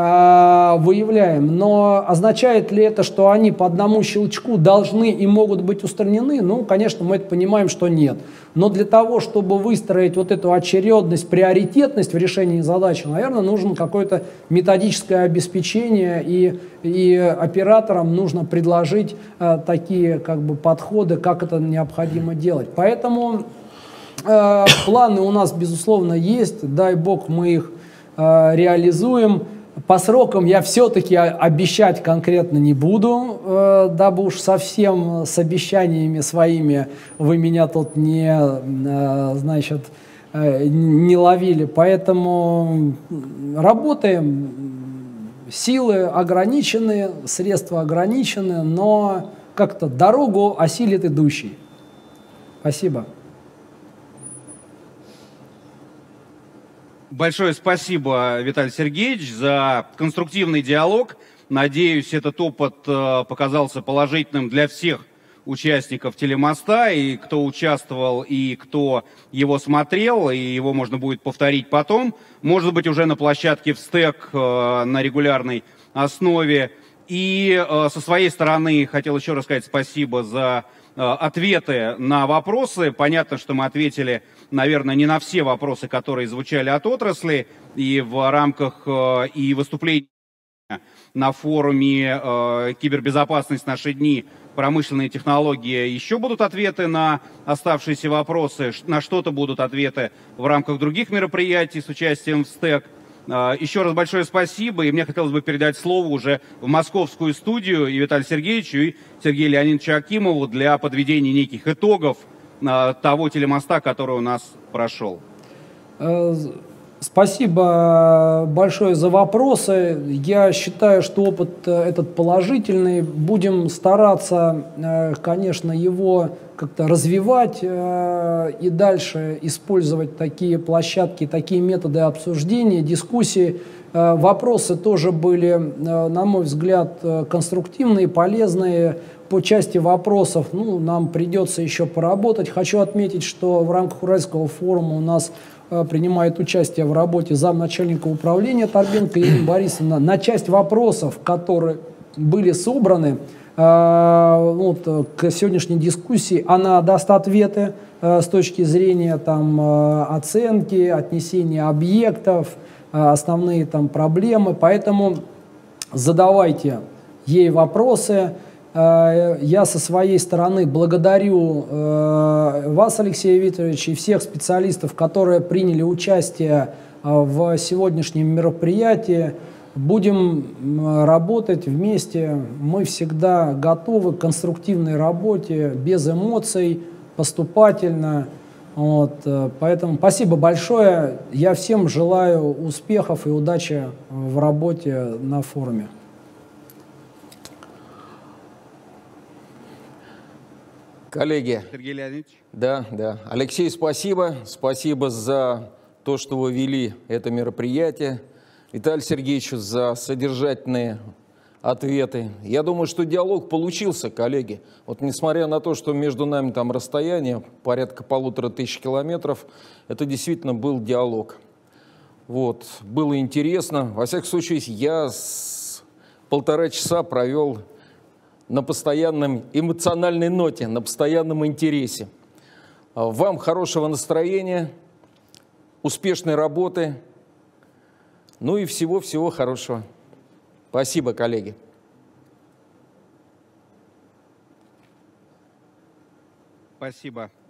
э, выявляем. Но означает ли это, что они по одному щелчку должны и могут быть устранены? Ну, конечно, мы это понимаем, что нет. Но для того, чтобы выстроить вот эту очередность, приоритетность в решении задачи, наверное, нужно какое-то методическое обеспечение, и, и операторам нужно предложить э, такие как бы, подходы, как это необходимо делать. Поэтому э, планы у нас, безусловно, есть. Дай бог, мы их э, реализуем. По срокам я все-таки обещать конкретно не буду, э, дабы уж совсем с обещаниями своими вы меня тут не, э, значит, э, не ловили. Поэтому работаем, силы ограничены, средства ограничены, но как-то дорогу осилит идущий. Спасибо. Большое спасибо, Виталий Сергеевич, за конструктивный диалог. Надеюсь, этот опыт показался положительным для всех участников телемоста, и кто участвовал, и кто его смотрел, и его можно будет повторить потом. Может быть, уже на площадке в стэк на регулярной основе. И со своей стороны хотел еще раз сказать спасибо за ответы на вопросы. Понятно, что мы ответили, наверное, не на все вопросы, которые звучали от отрасли, и в рамках и выступлений на форуме «Кибербезопасность. Наши дни. Промышленные технологии» еще будут ответы на оставшиеся вопросы, на что-то будут ответы в рамках других мероприятий с участием в стэк. Еще раз большое спасибо, и мне хотелось бы передать слово уже в московскую студию и Виталию Сергеевичу, и Сергею Леонидовичу Акимову для подведения неких итогов того телемоста, который у нас прошел. Спасибо большое за вопросы. Я считаю, что опыт этот положительный. Будем стараться, конечно, его как-то развивать и дальше использовать такие площадки, такие методы обсуждения, дискуссии. Вопросы тоже были, на мой взгляд, конструктивные, полезные. По части вопросов, ну, нам придется еще поработать. Хочу отметить, что в рамках Уральского форума у нас принимает участие в работе замначальника управления Торбенко Ирина Борисовна. На часть вопросов, которые были собраны вот, к сегодняшней дискуссии, она даст ответы с точки зрения там, оценки, отнесения объектов, основные там, проблемы. Поэтому задавайте ей вопросы. Я со своей стороны благодарю вас, Алексей Викторович, и всех специалистов, которые приняли участие в сегодняшнем мероприятии. Будем работать вместе. Мы всегда готовы к конструктивной работе, без эмоций, поступательно. Вот. Поэтому спасибо большое. Я всем желаю успехов и удачи в работе на форуме. Коллеги, Сергей Леонидович. Да, да. Алексей, спасибо. Спасибо за то, что вы вели это мероприятие. Виталий Сергеевич, за содержательные ответы. Я думаю, что диалог получился, коллеги. Вот несмотря на то, что между нами там расстояние порядка полутора тысяч километров, это действительно был диалог. Вот. Было интересно. Во всяком случае, я с полтора часа провел на постоянном эмоциональной ноте, на постоянном интересе. Вам хорошего настроения, успешной работы, ну и всего-всего хорошего. Спасибо, коллеги. Спасибо.